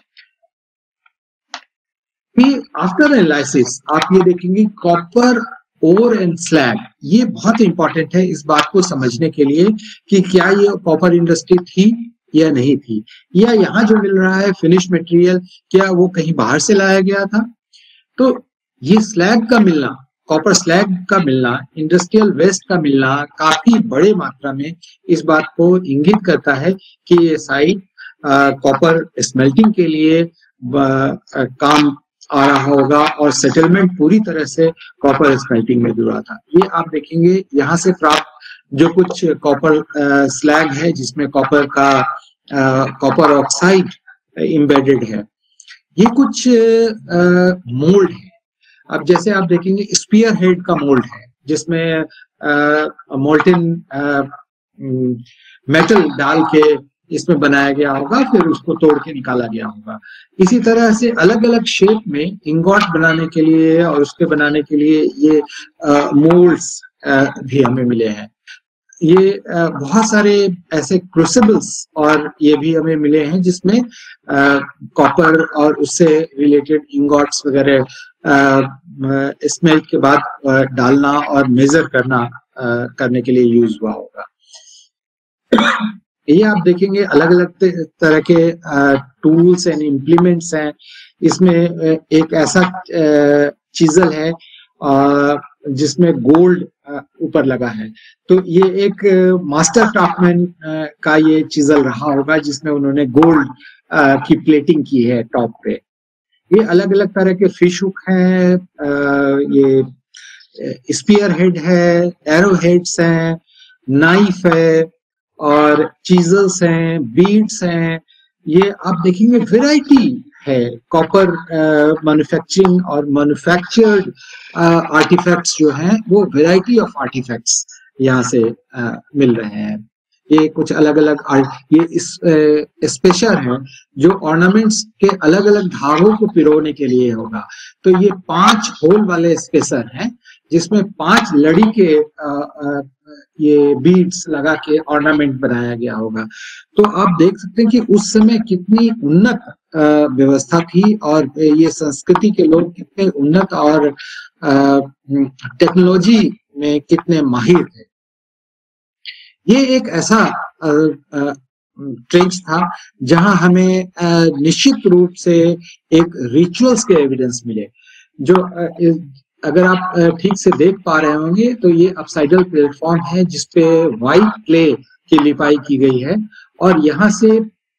आफ्टर एनालिसिस आप ये देखेंगे कॉपर ओर एंड स्लैग, ये बहुत इंपॉर्टेंट है इस बात को समझने के लिए कि क्या ये कॉपर इंडस्ट्री थी या नहीं थी, या यहाँ जो मिल रहा है फिनिश मटेरियल क्या वो कहीं बाहर से लाया गया था। तो ये स्लैग का मिलना, कॉपर स्लैग का मिलना, इंडस्ट्रियल वेस्ट का मिलना काफी बड़े मात्रा में इस बात को इंगित करता है कि ये साइट कॉपर स्मेल्टिंग के लिए काम आ रहा होगा और सेटलमेंट पूरी तरह से कॉपर स्मेल्टिंग में जुड़ा था। ये आप देखेंगे यहाँ से प्राप्त जो कुछ कॉपर स्लैग है जिसमें कॉपर का कॉपर ऑक्साइड एम्बेडेड है, ये कुछ मोल्ड है। अब जैसे आप देखेंगे स्पीयर हेड का मोल्ड है जिसमें मोल्टन मेटल डाल के इसमें बनाया गया होगा, फिर उसको तोड़ के निकाला गया होगा। इसी तरह से अलग अलग शेप में इंगॉट बनाने के लिए और उसके बनाने के लिए ये मोल्ड्स भी हमें मिले हैं। ये बहुत सारे ऐसे क्रूसिबल्स और ये भी हमें मिले हैं जिसमें कॉपर और उससे रिलेटेड इंगॉट्स वगैरह स्मेल्ट के बाद डालना और मेजर करने के लिए यूज हुआ होगा। ये आप देखेंगे अलग अलग तरह के टूल्स एंड इम्प्लीमेंट्स हैं। इसमें एक ऐसा चीजल है जिसमें गोल्ड ऊपर लगा है, तो ये एक मास्टर क्राफ्टमैन का ये चीजल रहा होगा जिसमें उन्होंने गोल्ड की प्लेटिंग की है टॉप पे। ये अलग अलग तरह के फिश हुक हैं, ये स्पीयर हेड है, एरो हेड्स हैं, नाइफ है और चीजल्स हैं, बीड्स हैं। ये आप देखेंगे वैरायटी है कॉपर मैन्युफैक्चरिंग और मैन्युफैक्चर्ड आर्टिफैक्ट्स जो हैं वो वैरायटी ऑफ आर्टिफैक्ट्स यहाँ से मिल रहे हैं। ये कुछ अलग अलग ये स्पेशर है जो ऑर्नामेंट्स के अलग अलग धागों को पिरोने के लिए होगा। तो ये 5 होल वाले स्पेसर हैं जिसमें 5 लड़ी के ये बीड्स लगा के ऑर्नामेंट बनाया गया होगा। तो आप देख सकते हैं कि उस समय कितनी उन्नत व्यवस्था थी और ये संस्कृति के लोग कितने उन्नत और टेक्नोलॉजी में कितने माहिर थे। ये एक ऐसा ट्रेंच था जहां हमें निश्चित रूप से एक रिचुअल्स के एविडेंस मिले। जो अगर आप ठीक से देख पा रहे होंगे तो ये अपसाइडल प्लेटफॉर्म है जिसपे व्हाइट क्ले की लिपाई की गई है और यहाँ से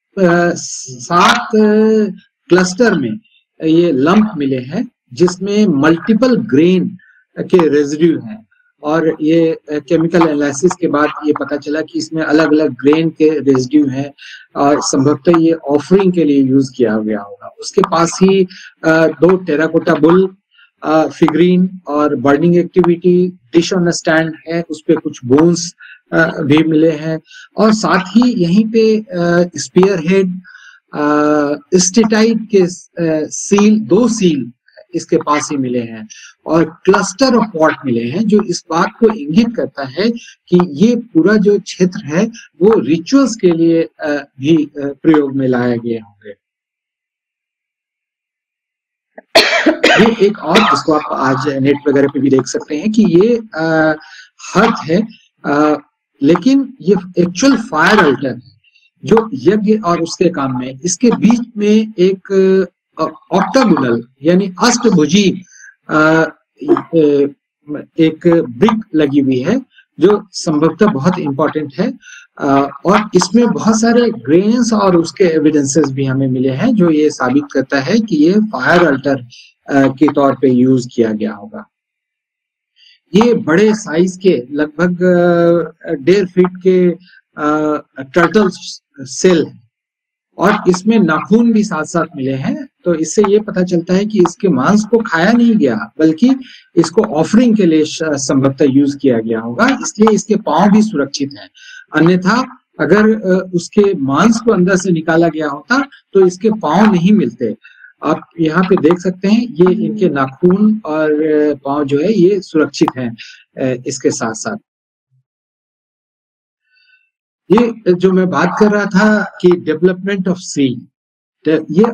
7 क्लस्टर में ये लंप मिले हैं जिसमें मल्टीपल ग्रेन के रेजिड्यू हैं और ये केमिकल एनालिसिस के बाद ये पता चला कि इसमें अलग अलग ग्रेन के रेजिड्यू हैं और संभवतः ये ऑफरिंग के लिए यूज किया गया होगा। उसके पास ही 2 टेराकोटा बुल फिगरीन और burning activity, dish on stand है, उस पे कुछ बोन्स भी मिले हैं और साथ ही यहीं पे स्पीयर हेड, स्टेटाइट के सील, 2 सील इसके पास ही मिले हैं और क्लस्टर ऑफ पॉट मिले हैं जो इस बात को इंगित करता है कि ये पूरा जो क्षेत्र है वो रिचुअल्स के लिए भी प्रयोग में लाए गए होंगे। ये एक और जिसको आप आज नेट वगैरह पे भी देख सकते हैं कि ये हर्थ है, लेकिन ये एक्चुअल फायर अल्टर है जो यज्ञ और उसके काम में, इसके बीच में एक ऑक्टागोनल यानी अष्टभुजी एक ब्रिक लगी हुई है जो संभवतः बहुत इंपॉर्टेंट है और इसमें बहुत सारे ग्रेन्स और उसके एविडेंसेस भी हमें मिले हैं जो ये साबित करता है कि ये फायर अल्टर के तौर पे यूज किया गया होगा। ये बड़े साइज के लगभग 1.5 फीट के टर्टल सेल है और इसमें नाखून भी साथ साथ मिले हैं। तो इससे ये पता चलता है कि इसके मांस को खाया नहीं गया बल्कि इसको ऑफरिंग के लिए संभवतः यूज किया गया होगा, इसलिए इसके पांव भी सुरक्षित हैं। अन्यथा अगर उसके मांस को अंदर से निकाला गया होता तो इसके पांव नहीं मिलते आप यहाँ पे देख सकते हैं ये इनके नाखून और पांव जो है ये सुरक्षित हैं इसके साथ साथ। ये जो मैं बात कर रहा था कि डेवलपमेंट ऑफ सील, ये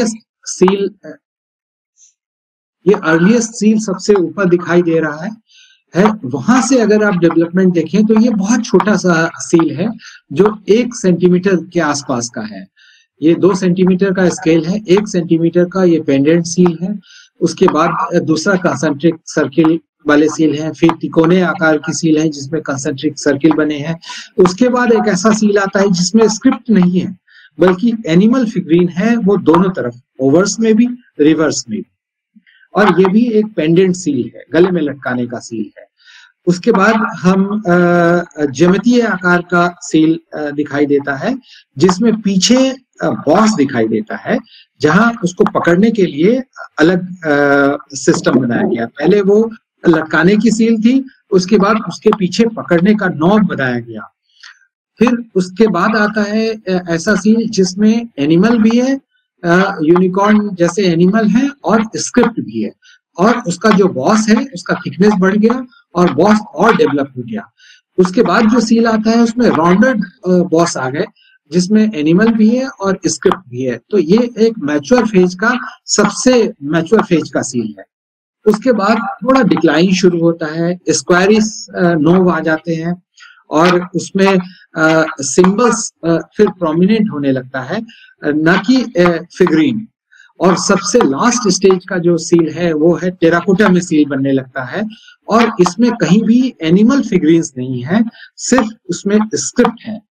अर्लीस्ट सील सबसे ऊपर दिखाई दे रहा है। वहां से अगर आप डेवलपमेंट देखें तो ये बहुत छोटा सा सील है जो 1 सेंटीमीटर के आसपास का है। ये 2 सेंटीमीटर का स्केल है, 1 सेंटीमीटर का ये पेंडेंट सील है। उसके बाद दूसरा कंसेंट्रिक सर्किल वाले सील हैं, फिर तिकोने आकार की सील है जिसमें कंसेंट्रिक सर्किल बने हैं। उसके बाद एक ऐसा सील आता है जिसमें स्क्रिप्ट नहीं है बल्कि एनिमल फिगरीन है, वो दोनों तरफ, ओवर्स में भी रिवर्स में भी, और ये भी एक पेंडेंट सील है, गले में लटकाने का सील है। उसके बाद हम ज्यामितीय आकार का सील दिखाई देता है जिसमें पीछे बॉस दिखाई देता है जहां उसको पकड़ने के लिए अलग सिस्टम बनाया गया। पहले वो लटकाने की सील थी, उसके बाद उसके पीछे पकड़ने का नॉब बनाया गया। फिर उसके बाद आता है ऐसा सील जिसमें एनिमल भी है, यूनिकॉर्न जैसे एनिमल है, और स्क्रिप्ट भी है, और उसका जो बॉस है उसका थिकनेस बढ़ गया और बॉस और डेवलप हो गया। उसके बाद जो सील आता है उसमें राउंडेड बॉस आ गए जिसमें एनिमल भी है और स्क्रिप्ट भी है। तो ये एक मैच्योर फेज का, सबसे मैच्योर फेज का सील है। उसके बाद थोड़ा डिक्लाइन शुरू होता है, स्क्वायरिस नोव आ जाते हैं और उसमें सिंबल्स फिर प्रोमिनेंट होने लगता है, न कि फिगरीन। और सबसे लास्ट स्टेज का जो सील है वो है टेराकोटा में सील बनने लगता है, और इसमें कहीं भी एनिमल फिगरीन्स नहीं है, सिर्फ उसमें स्क्रिप्ट है।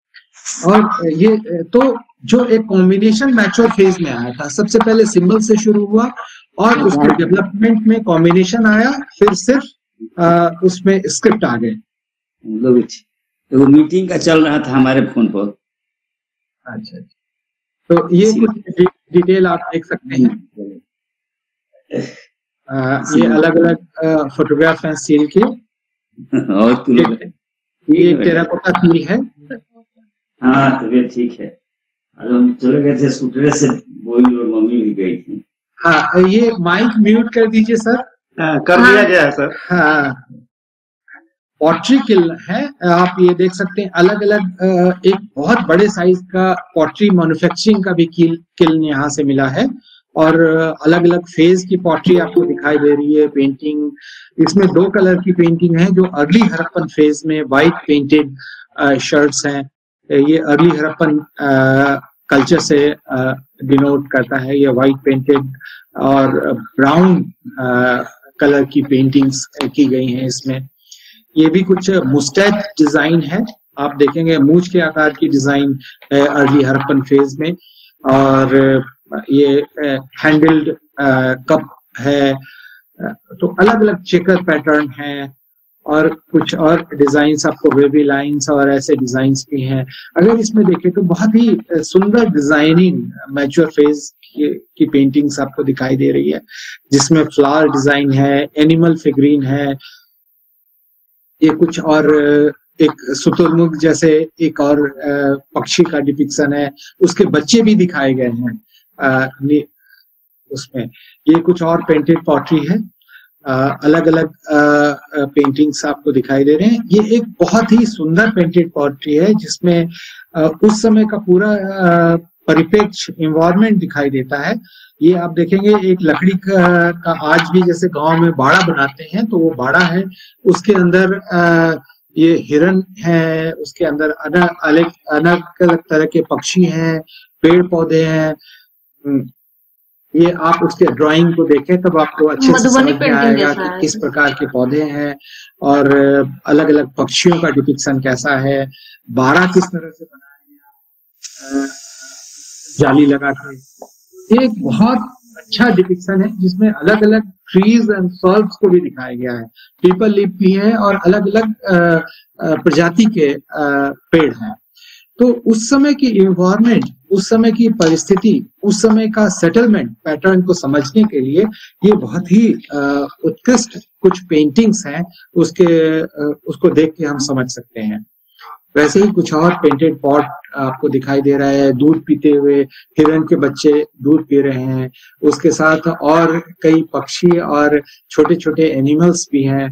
और ये तो जो एक कॉम्बिनेशन मैच्योर फेज में आया था, सबसे पहले सिंबल से शुरू हुआ और उसके डेवलपमेंट में कॉम्बिनेशन आया, फिर सिर्फ उसमें स्क्रिप्ट आ गए। तो मीटिंग का चल रहा था हमारे फोन पर। अच्छा, तो ये कुछ डिटेल आप देख सकते हैं। ये अलग अलग फोटोग्राफ हैं सील के, और ये टेराकोटा सील है। हाँ, तबीयत ठीक है। हम चले गए थे सुटरे से, बोली और मम्मी भी गई थी। हाँ, ये माइक म्यूट कर दीजिए सर। कर दिया गया है सर। हाँ, पॉटरी किल है, आप ये देख सकते हैं। अलग अलग एक बहुत बड़े साइज का पॉटरी मैन्युफैक्चरिंग का भी किल यहाँ से मिला है, और अलग अलग फेज की पॉटरी आपको दिखाई दे रही है। पेंटिंग इसमें 2 कलर की पेंटिंग है जो अर्ली हड़प्पन फेज में व्हाइट पेंटेड शर्ट्स हैं। ये अर्ली हड़प्पन कल्चर से डिनोट करता है। ये व्हाइट पेंटेड और ब्राउन कलर की पेंटिंग्स की गई हैं इसमें। ये भी कुछ मुस्टैच डिजाइन है, आप देखेंगे मूंछ के आकार की डिजाइन अर्ली हड़प्पन फेज में। और ये हैंडल्ड कप है। तो अलग अलग चेकर पैटर्न है, और कुछ और डिजाइन्स आपको वेवी लाइंस और ऐसे डिजाइन्स भी हैं। अगर इसमें देखें तो बहुत ही सुंदर डिजाइनिंग मैच्योर फेज की पेंटिंग्स आपको दिखाई दे रही है, जिसमें फ्लावर डिजाइन है, एनिमल फिगरीन है। ये कुछ और एक शुतुरमुर्ग जैसे एक और पक्षी का डिपिक्शन है, उसके बच्चे भी दिखाए गए हैं उसमें। ये कुछ और पेंटेड पॉटरी है, अलग अलग पेंटिंग्स आपको दिखाई दे रहे हैं। ये एक बहुत ही सुंदर पेंटेड पॉटरी है जिसमें उस समय का पूरा परिप्रेक्ष्य एनवायरनमेंट दिखाई देता है। ये आप देखेंगे एक लकड़ी का आज भी जैसे गांव में बाड़ा बनाते हैं, तो वो बाड़ा है, उसके अंदर ये हिरन है, उसके अंदर अलग अलग तरह के पक्षी हैं, पेड़ पौधे हैं। ये आप उसके ड्राइंग को देखें तब आपको अच्छे से समझ में आएगा कि किस प्रकार के पौधे हैं और अलग अलग पक्षियों का डिपिक्शन कैसा है, बाड़ा किस तरह से बनाया गया जाली लगा के। एक बहुत अच्छा डिपिक्शन है जिसमें अलग अलग ट्रीज एंड सर्ब्स को भी दिखाया गया है। पीपल लीफ भी है और अलग अलग प्रजाति के पेड़ हैं। तो उस समय की एनवायरनमेंट, उस समय की परिस्थिति, उस समय का सेटलमेंट पैटर्न को समझने के लिए ये बहुत ही उत्कृष्ट कुछ पेंटिंग्स हैं, उसको देख के हम समझ सकते हैं। वैसे ही कुछ और पेंटेड पॉट आपको दिखाई दे रहा है, दूध पीते हुए हिरन के बच्चे दूध पी रहे हैं, उसके साथ और कई पक्षी और छोटे छोटे एनिमल्स भी हैं।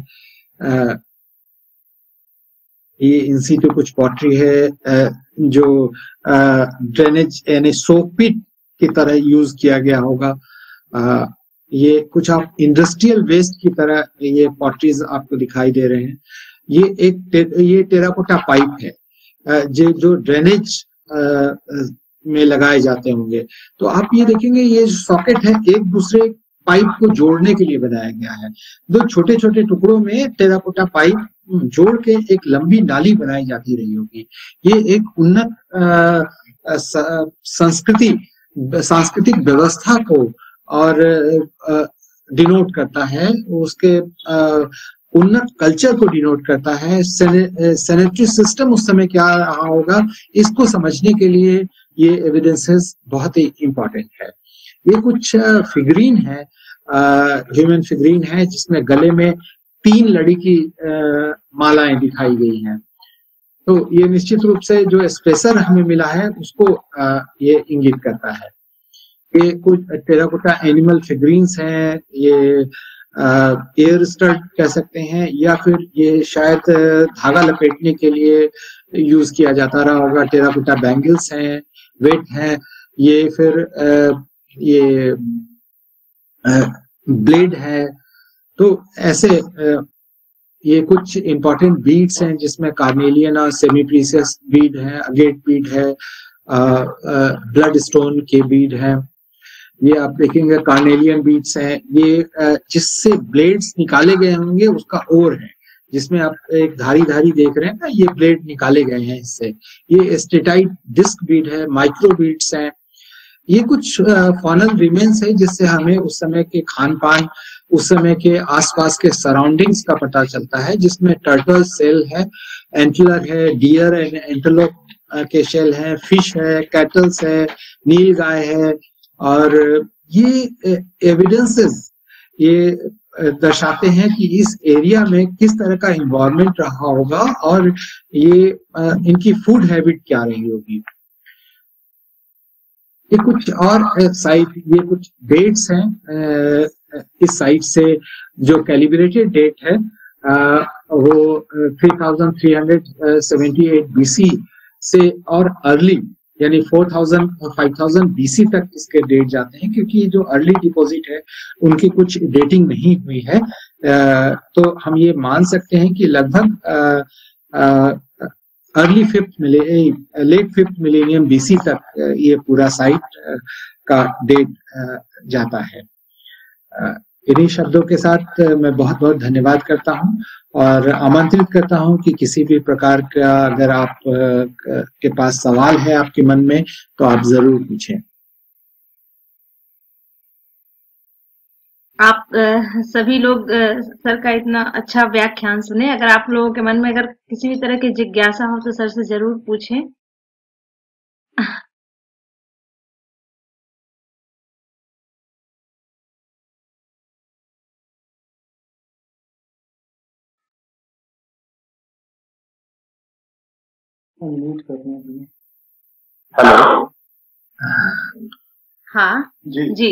ये इंसिटू कुछ पॉटरी है जो ड्रेनेज यानी सोक पिट की तरह यूज किया गया होगा। ये कुछ आप इंडस्ट्रियल वेस्ट की तरह ये पॉटरीज आपको दिखाई दे रहे हैं। ये टेराकोटा पाइप है जो ड्रेनेज में लगाए जाते होंगे। तो आप ये देखेंगे ये सॉकेट है एक दूसरे पाइप को जोड़ने के लिए बनाया गया है। दो छोटे छोटे टुकड़ों में टेराकोटा पाइप जोड़ के एक लंबी नाली बनाई जाती रही होगी। ये एक उन्नत सांस्कृतिक व्यवस्था को और डिनोट करता है, उसके उन्नत कल्चर को डिनोट करता है। सैनिटरी सिस्टम उस समय क्या रहा होगा, इसको समझने के लिए ये एविडेंसेस बहुत ही इंपॉर्टेंट है। ये कुछ फिगरीन है, ह्यूमन फिगरीन है, जिसमें गले में 3 लड़ी की मालाएं दिखाई गई हैं। तो ये निश्चित रूप से जो स्पेसर हमें मिला है उसको ये इंगित करता है। ये कुछ टेराकोटा एनिमल फिगरीन्स हैं, ये एयर स्टड कह सकते हैं, या फिर ये शायद धागा लपेटने के लिए यूज किया जाता रहा होगा। टेराकोटा बैंगल्स हैं, वेट हैं, ये फिर ये ब्लेड है। तो ऐसे ये कुछ इंपॉर्टेंट बीड्स हैं जिसमें कार्नेलियन और सेमी प्रीसियस बीड है, अगेट बीड है, ब्लड स्टोन के बीड है। ये आप देखेंगे कार्नेलियन बीड्स हैं। ये जिससे ब्लेड्स निकाले गए होंगे उसका ओर है, जिसमें आप एक धारी धारी देख रहे हैं ना, ये ब्लेड निकाले गए हैं इससे। ये स्टेटाइट डिस्क बीड है, माइक्रो बीड्स हैं। ये कुछ फॉनल रिमेन्स है जिससे हमें उस समय के खान पान, उस समय के आसपास के सराउंडिंग्स का पता चलता है, जिसमें टर्टल सेल है, एंटलर है, डियर एंड एंटेलोप के शेल है, फिश है, कैटल्स है, नील गाय है। और ये एविडेंसेस ये दर्शाते हैं कि इस एरिया में किस तरह का इन्वायरमेंट रहा होगा और ये इनकी फूड हैबिट क्या रही होगी। ये कुछ और साइट, ये कुछ डेट्स हैं इस साइट से। जो कैलिब्रेटेड डेट है वो 3378 BC से और अर्ली यानी 4000 और 5000 BC तक इसके डेट जाते हैं, क्योंकि जो अर्ली डिपॉजिट है उनकी कुछ डेटिंग नहीं हुई है। तो हम ये मान सकते हैं कि लगभग लेट 5th मिलेनियम BC तक ये पूरा साइट का डेट जाता है। इन्हीं शब्दों के साथ मैं बहुत बहुत धन्यवाद करता हूं और आमंत्रित करता हूं कि किसी भी प्रकार का अगर आप के पास सवाल है आपके मन में तो आप जरूर पूछें। आप सभी लोग सर का इतना अच्छा व्याख्यान सुने। अगर आप लोगों के मन में अगर किसी भी तरह की जिज्ञासा हो तो सर से जरूर पूछें। हेलो। हाँ जी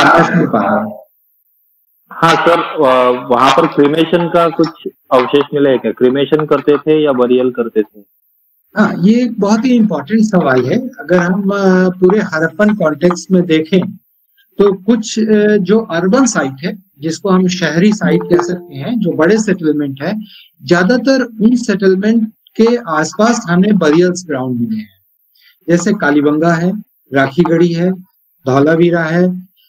हाँ सर, वहाँ पर क्रीमेशन का कुछ अवशेष मिले हैं क्या? क्रीमेशन करते थे या बरियल करते थे? हाँ, ये एक बहुत ही इम्पोर्टेंट सवाल है। अगर हम पूरे हड़प्पन कॉन्टेक्स्ट में देखें तो कुछ जो अर्बन साइट है, जिसको हम शहरी साइट कह सकते हैं, जो बड़े सेटलमेंट है, ज्यादातर उन सेटलमेंट के आसपास हमें बरियल्स ग्राउंड मिले हैं। जैसे कालीबंगा है, राखीगढ़ी है, धौलावीरा है,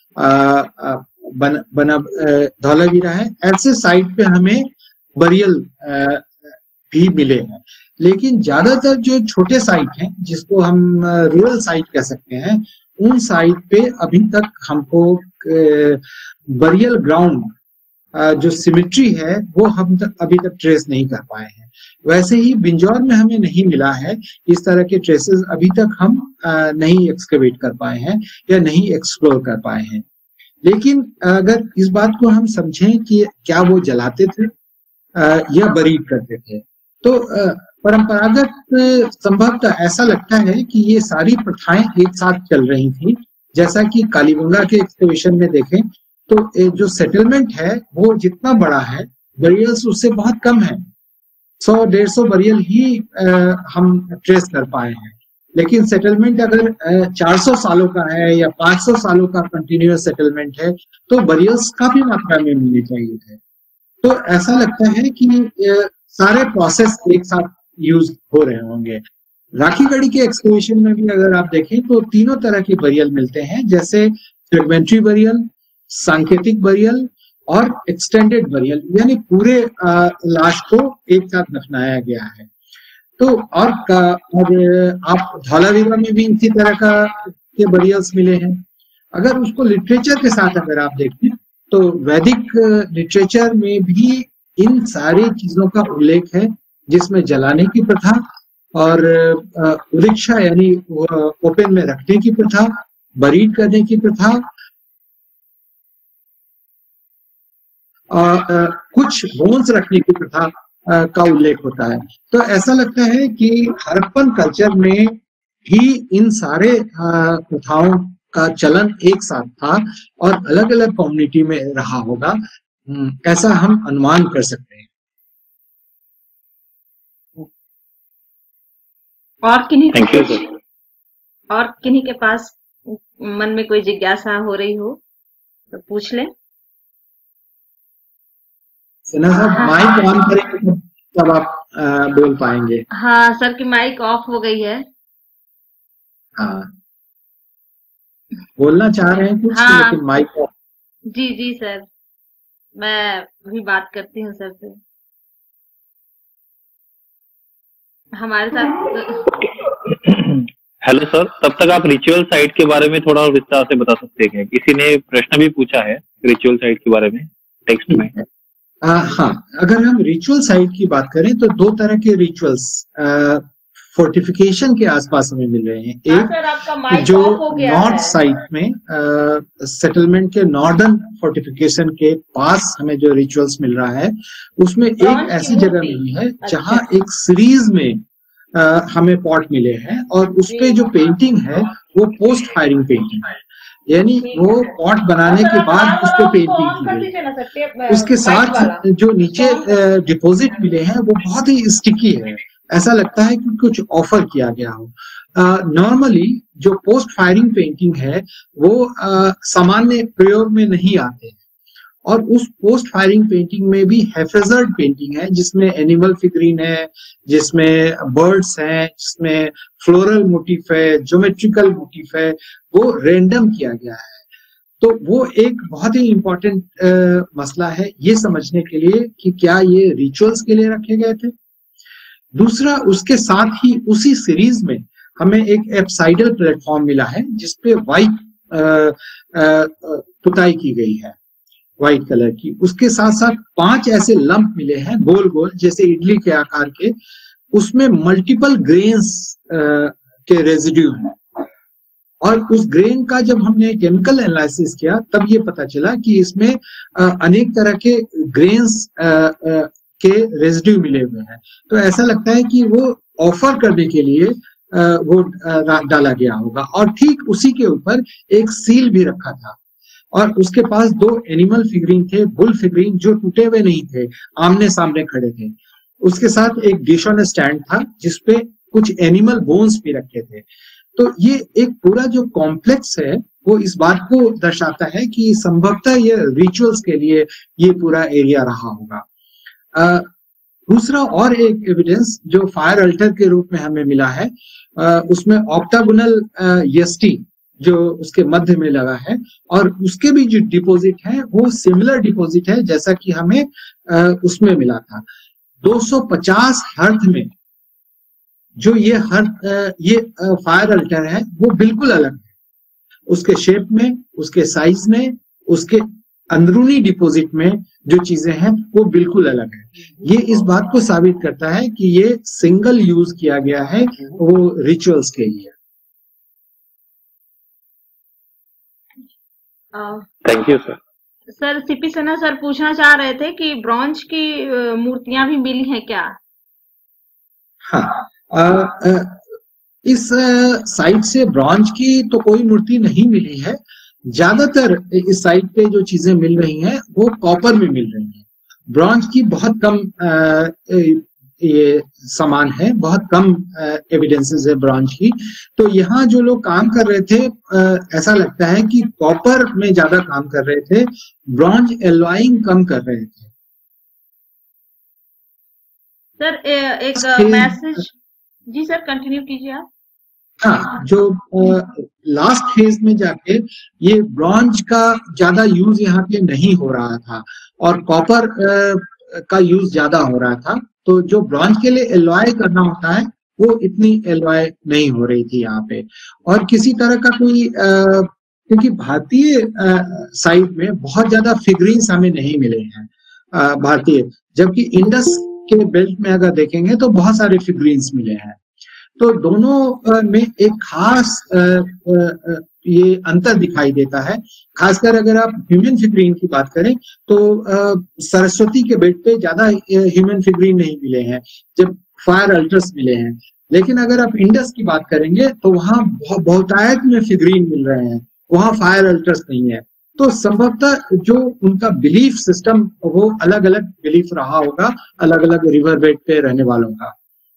धौलावीरा है। ऐसे साइट पे हमें बरियल भी मिले हैं। लेकिन ज्यादातर जो छोटे साइट हैं, जिसको हम रूरल साइट कह सकते हैं, उन साइट पे अभी तक हमको बरियल ग्राउंड जो सिमेट्री है वो हम अभी तक ट्रेस नहीं कर पाए हैं। वैसे ही बिंजौर में हमें नहीं मिला है, इस तरह के ट्रेसेस अभी तक हम नहीं एक्सकेवेट कर पाए हैं या नहीं एक्सप्लोर कर पाए हैं। लेकिन अगर इस बात को हम समझें कि क्या वो जलाते थे या बरीड करते थे, तो परंपरागत संभवतः ऐसा लगता है कि ये सारी प्रथाएं एक साथ चल रही थी। जैसा कि कालीबंगा के एक्सकवेशन में देखें तो जो सेटलमेंट है वो जितना बड़ा है, बरियल्स उससे बहुत कम है। 100-150 बरियल ही हम ट्रेस कर पाए हैं। लेकिन सेटलमेंट अगर 400 सालों का है या 500 सालों का कंटिन्यूअस सेटलमेंट है तो बरियल्स काफी मात्रा में मिलने चाहिए थे। तो ऐसा लगता है कि सारे प्रोसेस एक साथ यूज हो रहे होंगे। राखीगढ़ी के एक्सकवेशन में भी अगर आप देखें तो तीनों तरह के बरियल मिलते हैं, जैसे फ्रेगमेंट्री बरियल, सांकेतिक बरियल और एक्सटेंडेड बरियल, यानी पूरे लाश को एक साथ दफनाया गया है। तो और आप धौलावीरा में भी इसी तरह के बरियल्स मिले हैं। अगर उसको लिटरेचर के साथ अगर आप देखें तो वैदिक लिटरेचर में भी इन सारी चीजों का उल्लेख है, जिसमें जलाने की प्रथा और उरिक्षा यानी ओपन में रखने की प्रथा, बरीड करने की प्रथा, कुछ बोन्स रखने की प्रथा का उल्लेख होता है। तो ऐसा लगता है कि हड़प्पन कल्चर में ही इन सारे प्रथाओं का चलन एक साथ था और अलग अलग कम्युनिटी में रहा होगा, ऐसा हम अनुमान कर सकते हैं। और किन्हीं के पास मन में कोई जिज्ञासा हो रही हो तो पूछ ले। सिन्हा साहब माइक ऑन करेंगे तब आप बोल पाएंगे। हाँ सर की माइक ऑफ हो गई है। हाँ, बोलना चाह रहे हैं कुछ, हाँ, लेकिन माइक ऑफ। जी जी सर, मैं भी बात करती हूँ सर से। हमारे साथ हेलो सर, तब तक आप रिचुअल साइट के बारे में थोड़ा विस्तार से बता सकते हैं क्या? किसी ने प्रश्न भी पूछा है रिचुअल साइट के बारे में टेक्स्ट में। हाँ, अगर हम रिचुअल साइट की बात करें तो दो तरह के रिचुअल्स फोर्टिफिकेशन के आसपास हमें मिल रहे हैं। एक जो नॉर्थ साइड में सेटलमेंट के नॉर्दर्न फोर्टिफिकेशन के पास हमें जो रिचुअल्स मिल रहा है, उसमें एक ऐसी जगह मिली है जहां एक सीरीज में हमें पॉट मिले हैं और उसपे जो पेंटिंग है वो पोस्ट फायरिंग पेंटिंग है, यानी वो पॉट बनाने के बाद उस पर पेंटिंग की गई। उसके साथ जो नीचे डिपॉजिट मिले हैं वो बहुत ही स्टिकी है, ऐसा लगता है कि कुछ ऑफर किया गया हो। नॉर्मली जो पोस्ट फायरिंग पेंटिंग है वो सामान्य प्रयोग में नहीं आते हैं, और उस पोस्ट फायरिंग पेंटिंग में भी हैफेजर्ड पेंटिंग है, जिसमें एनिमल फिगरीन है, जिसमें बर्ड्स हैं, जिसमें फ्लोरल मोटिफ है, ज्योमेट्रिकल मोटिफ है, वो रेंडम किया गया है। तो वो एक बहुत ही इंपॉर्टेंट मसला है ये समझने के लिए कि क्या ये रिचुअल्स के लिए रखे गए थे। दूसरा, उसके साथ ही उसी सीरीज में हमें एक एप्साइडल प्लेटफॉर्म मिला है जिसपे व्हाइट पुताई की गई है, व्हाइट कलर की। उसके साथ साथ 5 ऐसे लंप मिले हैं गोल गोल जैसे इडली के आकार के, उसमें मल्टीपल ग्रेन्स के रेजिड्यू हैं, और उस ग्रेन का जब हमने केमिकल एनालिसिस किया तब ये पता चला कि इसमें अनेक तरह के ग्रेन्स के रेजिड्यू मिले हुए हैं। तो ऐसा लगता है कि वो ऑफर करने के लिए वो डाला गया होगा, और ठीक उसी के ऊपर एक सील भी रखा था, और उसके पास 2 एनिमल फिगरीन थे, बुल फिगरीन, जो टूटे हुए नहीं थे, आमने सामने खड़े थे। उसके साथ एक डिश ऑन स्टैंड था जिसपे कुछ एनिमल बोन्स भी रखे थे। तो ये एक पूरा जो कॉम्प्लेक्स है वो इस बात को दर्शाता है कि संभवतः ये रिचुअल्स के लिए ये पूरा एरिया रहा होगा। दूसरा और एक एविडेंस जो फायर अल्टर के रूप में हमें मिला है, उसमें ऑक्टागोनल यस्टी जो उसके मध्य में लगा है, और उसके भी जो डिपॉजिट है वो सिमिलर डिपॉजिट है जैसा कि हमें उसमें मिला था। 250 हर्थ में जो ये फायर अल्टर है वो बिल्कुल अलग है, उसके शेप में, उसके साइज में, उसके अंदरूनी डिपॉजिट में जो चीजें हैं वो बिल्कुल अलग है। ये इस बात को साबित करता है कि ये सिंगल यूज किया गया है वो रिचुअल्स के लिए। Thank you sir. Sir CP Sinha sir पूछना चाह रहे थे कि ब्रॉन्ज की मूर्तियां भी मिली हैं क्या? हाँ, इस साइट से ब्रॉन्ज की तो कोई मूर्ति नहीं मिली है। ज्यादातर इस साइट पे जो चीजें मिल रही हैं वो कॉपर में मिल रही हैं। ब्रॉन्ज की बहुत कम ये सामान है, बहुत कम एविडेंसेस है ब्रॉन्ज की। तो यहाँ जो लोग काम कर रहे थे, ऐसा लगता है कि कॉपर में ज्यादा काम कर रहे थे, ब्रॉन्ज एलॉइंग कम कर रहे थे। सर एक मैसेज, जी सर कंटिन्यू कीजिए आप। हाँ, जो लास्ट फेज में जाके ये ब्रॉन्ज का ज्यादा यूज यहाँ पे नहीं हो रहा था और कॉपर का यूज ज्यादा हो रहा था। तो जो ब्रॉन्ज के लिए एलॉय करना होता है वो इतनी एलॉय नहीं हो रही थी यहाँ पे। और किसी तरह का कोई क्योंकि भारतीय साइड में बहुत ज्यादा फिगरिंग्स हमें नहीं मिले हैं भारतीय, जबकि इंडस के बेल्ट में अगर देखेंगे तो बहुत सारे फिगरिंग्स मिले हैं। तो दोनों में एक खास ये अंतर दिखाई देता है। खासकर अगर आप ह्यूमन फिगरीन की बात करें तो सरस्वती के बेल्ट पे ज्यादा ह्यूमन फिगरीन नहीं मिले हैं, जब फायर अल्टर्स मिले हैं। लेकिन अगर आप इंडस की बात करेंगे तो वहां बहुतायत में फिगरीन मिल रहे हैं, वहां फायर अल्टर्स नहीं है। तो संभवतः जो उनका बिलीफ सिस्टम वो अलग अलग बिलीफ रहा होगा अलग अलग रिवर बेड पे रहने वालों का।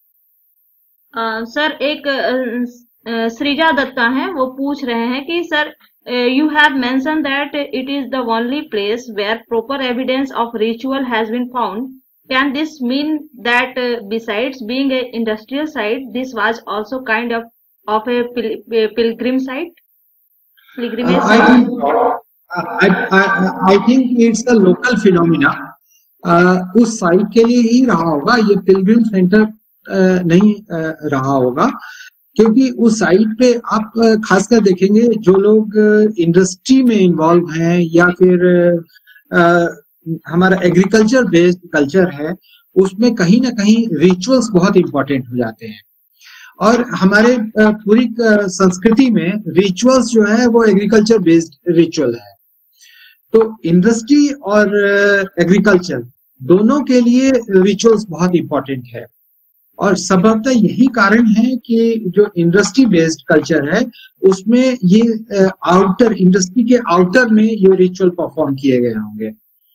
सर एक श्रीजा दत्ता है, वो पूछ रहे हैं कि sir you have mention that it is the only place where proper evidence of ritual has been found. Can this mean that besides being a industrial site this was also kind of a pilgrim site, pilgrimage? I think it's a local phenomena. उस site के लिए ही रहा होगा, ये Pilgrim centre नहीं रहा होगा। क्योंकि उस साइट पे आप खासकर देखेंगे जो लोग इंडस्ट्री में इन्वॉल्व हैं या फिर हमारा एग्रीकल्चर बेस्ड कल्चर है, उसमें कहीं ना कहीं रिचुअल्स बहुत इंपॉर्टेंट हो जाते हैं। और हमारे पूरी संस्कृति में रिचुअल्स जो है वो एग्रीकल्चर बेस्ड रिचुअल है। तो इंडस्ट्री और एग्रीकल्चर दोनों के लिए रिचुअल्स बहुत इंपॉर्टेंट है। और संभवतः यही कारण है कि जो इंडस्ट्री बेस्ड कल्चर है उसमें ये आउटर इंडस्ट्री के आउटर में ये रिचुअल परफॉर्म किए गए होंगे।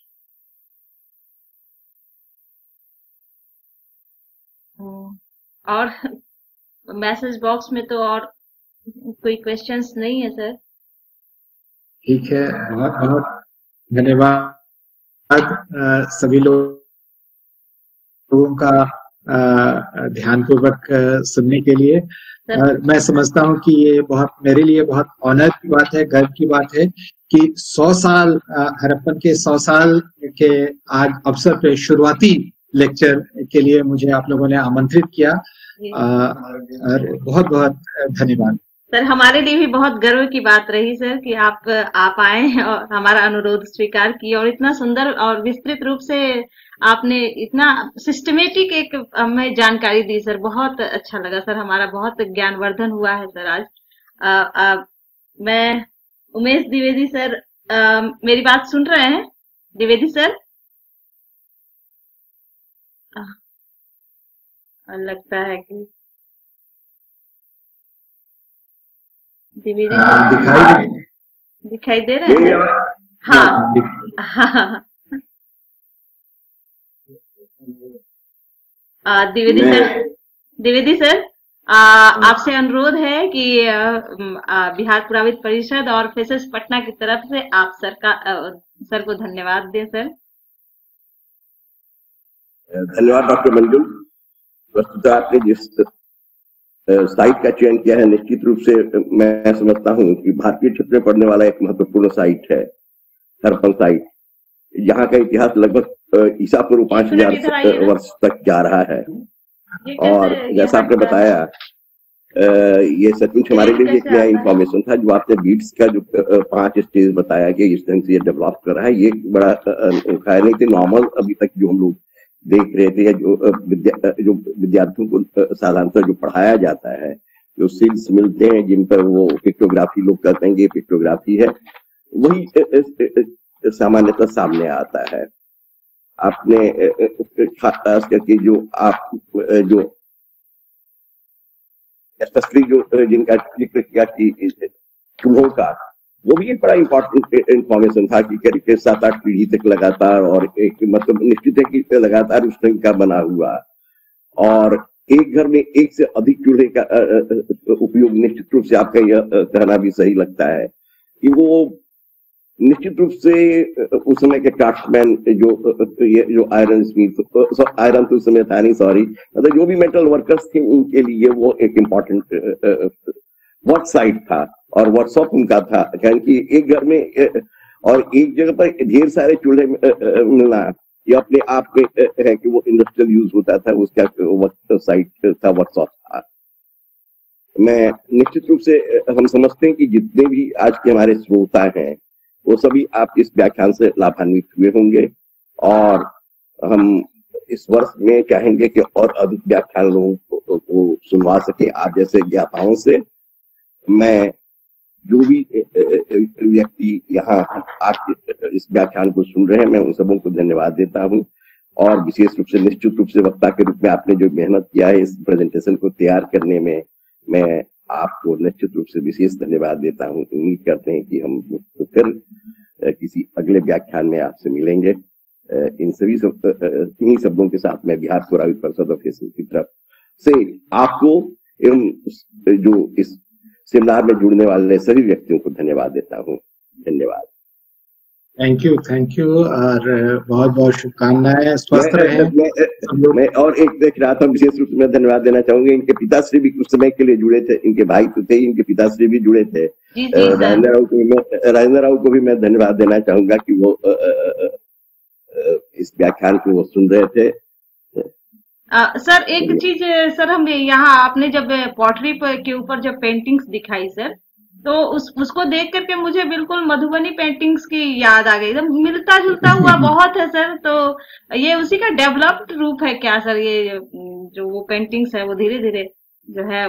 और मैसेज बॉक्स में तो और कोई क्वेश्चंस नहीं है सर। ठीक है, बहुत बहुत धन्यवाद सभी लोगों का ध्यानपूर्वक सुनने के लिए। मैं समझता हूँ कि ये बहुत मेरे लिए बहुत ऑनर की बात है, गर्व की बात है कि 100 साल हड़प्पन के 100 साल के आज अवसर पे शुरुआती लेक्चर के लिए मुझे आप लोगों ने आमंत्रित किया। और बहुत बहुत धन्यवाद सर। हमारे लिए भी बहुत गर्व की बात रही सर कि आप आए और हमारा अनुरोध स्वीकार किया और इतना सुंदर और विस्तृत रूप से आपने इतना सिस्टमेटिक एक हमें जानकारी दी सर। बहुत अच्छा लगा सर, हमारा बहुत ज्ञानवर्धन हुआ है सर आज। मैं उमेश द्विवेदी सर, मेरी बात सुन रहे हैं द्विवेदी सर? लगता है कि द्विवेदी दिखाई दे रहे हैं? हाँ हाँ। द्विवेदी सर आपसे अनुरोध है कि बिहार पुराविद परिषद और फेसेस पटना की तरफ से आप सर को धन्यवाद दें सर। धन्यवाद डॉक्टर मंजुल। वस्तुतः आपने जिस साइट का चयन किया है निश्चित रूप से मैं समझता हूं कि भारतीय क्षेत्र में पड़ने वाला एक महत्वपूर्ण साइट है हड़प्पन साइट। यहाँ का इतिहास लगभग ईसा पूर्व 5000 वर्ष तक जा रहा है। और जैसा आपने बताया ये सचमुच हमारे लिए एक नया इंफॉर्मेशन था। जो आपने बीट्स का जो 5 स्टेज बताया कि इस ढंग से ये डेवलप कर रहा है, ये बड़ा अनोखा है। नहीं तो नॉर्मल अभी तक जो हम लोग देख रहे थे, जो विद्यार्थियों को साधारणतः जो पढ़ाया जाता है, जो सील्स मिलते हैं जिन पर वो पिक्टोग्राफी लोग कहते हैं, ये पिक्टोग्राफी है, वही सामान्यतः सामने आता है। आपने खास करके जो स्पेशली जो जिनका जिक्र किया कि चूल्हों का, वो भी एक बड़ा इंपॉर्टेंट इंफॉर्मेशन था कि करीब 7-8 पीढ़ी तक लगातार, और एक मतलब निश्चित है कि लगातार उस ढंग का बना हुआ, और एक घर में एक से अधिक चूल्हे का उपयोग निश्चित रूप से आपका यह कहना भी सही लगता है कि वो निश्चित रूप से उस समय के क्राफ्ट्समैन जो आयरन स्मिथ, आयरन तो उस समय था नहीं, सॉरी, मतलब जो भी मेटल वर्कर्स थे उनके लिए वो एक इम्पोर्टेंट वर्क साइट था और वर्कशॉप उनका था, क्योंकि एक घर में और एक जगह पर ढेर सारे चूल्हे मिलना ये अपने आप में है कि वो इंडस्ट्रियल यूज होता था, उसका वर्क साइट था, वर्कशॉप था। मैं निश्चित रूप से हम समझते हैं कि जितने भी आज के हमारे श्रोता हैं वो सभी आप इस व्याख्यान से लाभान्वित हुए होंगे, और हम इस वर्ष में चाहेंगे कि और अधिक व्याख्यान लोगों को सुनवा सके आप जैसे ज्ञाताओं से। मैं जो भी व्यक्ति यहाँ आज इस व्याख्यान को सुन रहे हैं, मैं उन सबों को धन्यवाद देता हूँ, और विशेष रूप से निश्चित रूप से वक्ता के रूप में आपने जो मेहनत किया है इस प्रेजेंटेशन को तैयार करने में, मैं आपको निश्चित रूप से विशेष धन्यवाद देता हूँ। उम्मीद करते हैं कि हम फिर किसी अगले व्याख्यान में आपसे मिलेंगे। इन सभी इन्हीं शब्दों के साथ मैं बिहार पुराविद परिषद ऑफ फेसिंग की तरफ से आपको एवं जो इस सेमिनार में जुड़ने वाले सभी व्यक्तियों को धन्यवाद देता हूँ। धन्यवाद। थैंक यू और बहुत बहुत शुभकामनाएं, स्वस्थ रहें। मैं और एक देख रहा था, विशेष रूप से मैं धन्यवाद देना चाहूंगा, इनके पिताश्री भी कुछ समय के लिए जुड़े थे, इनके भाई तो थे, इनके पिताश्री भी जुड़े थे। राजेंद्र राव को भी मैं धन्यवाद देना चाहूंगा कि वो इस व्याख्यान को वो सुन रहे थे। सर एक चीज सर, हम यहाँ आपने जब पॉटरी के ऊपर जब पेंटिंग्स दिखाई सर, तो उसको देख करके मुझे बिल्कुल मधुबनी पेंटिंग्स की याद आ गई, एकदम मिलता जुलता हुआ बहुत है सर। तो ये उसी का डेवलप्ड रूप है क्या सर? ये जो वो पेंटिंग्स है वो धीरे धीरे जो है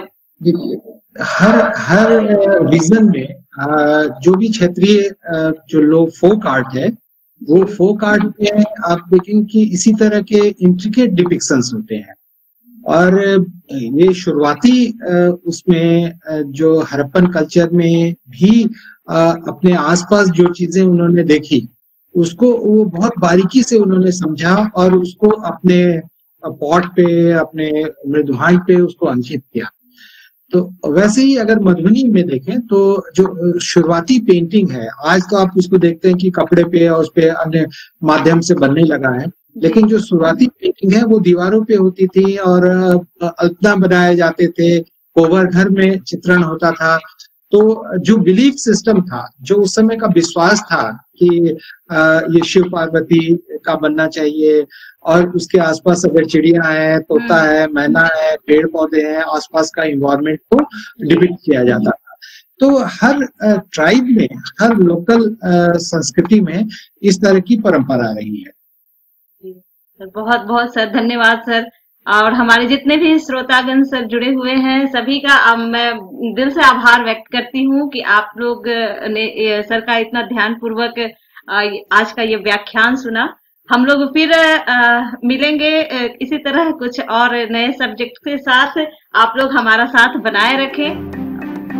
हर रीजन में जो भी क्षेत्रीय जो लोग फोक आर्ट है, वो फोक आर्ट में आप देखेंगे कि इसी तरह के इंट्रिकेट डिपिक्शंस होते हैं, और ये शुरुआती उसमें जो हड़प्पन कल्चर में भी अपने आसपास जो चीजें उन्होंने देखी उसको वो बहुत बारीकी से उन्होंने समझा और उसको अपने पॉट पे, अपने मृदुहाई पे उसको अंकित किया। तो वैसे ही अगर मधुबनी में देखें तो जो शुरुआती पेंटिंग है, आज तो आप उसको देखते हैं कि कपड़े पे और उस पे अन्य माध्यम से बनने लगा है, लेकिन जो शुरुआती पेंटिंग है वो दीवारों पे होती थी और अल्पना बनाए जाते थे, कोवर घर में चित्रण होता था। तो जो बिलीफ सिस्टम था, जो उस समय का विश्वास था कि ये शिव पार्वती का बनना चाहिए, और उसके आसपास अगर चिड़िया है, तोता है, मैना है, पेड़ पौधे हैं, आसपास का इन्वायरमेंट को डिपिक्ट किया जाता था। तो हर ट्राइब में, हर लोकल संस्कृति में इस तरह की परंपरा रही है। बहुत बहुत सर धन्यवाद सर, और हमारे जितने भी श्रोतागण सर जुड़े हुए हैं सभी का मैं दिल से आभार व्यक्त करती हूँ कि आप लोग ने सर का इतना ध्यान पूर्वक आज का ये व्याख्यान सुना। हम लोग फिर मिलेंगे इसी तरह कुछ और नए सब्जेक्ट के साथ। आप लोग हमारा साथ बनाए रखें।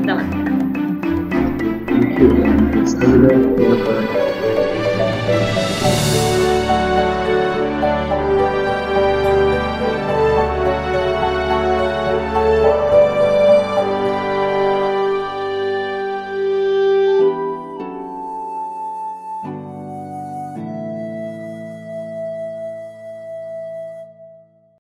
नमस्कार।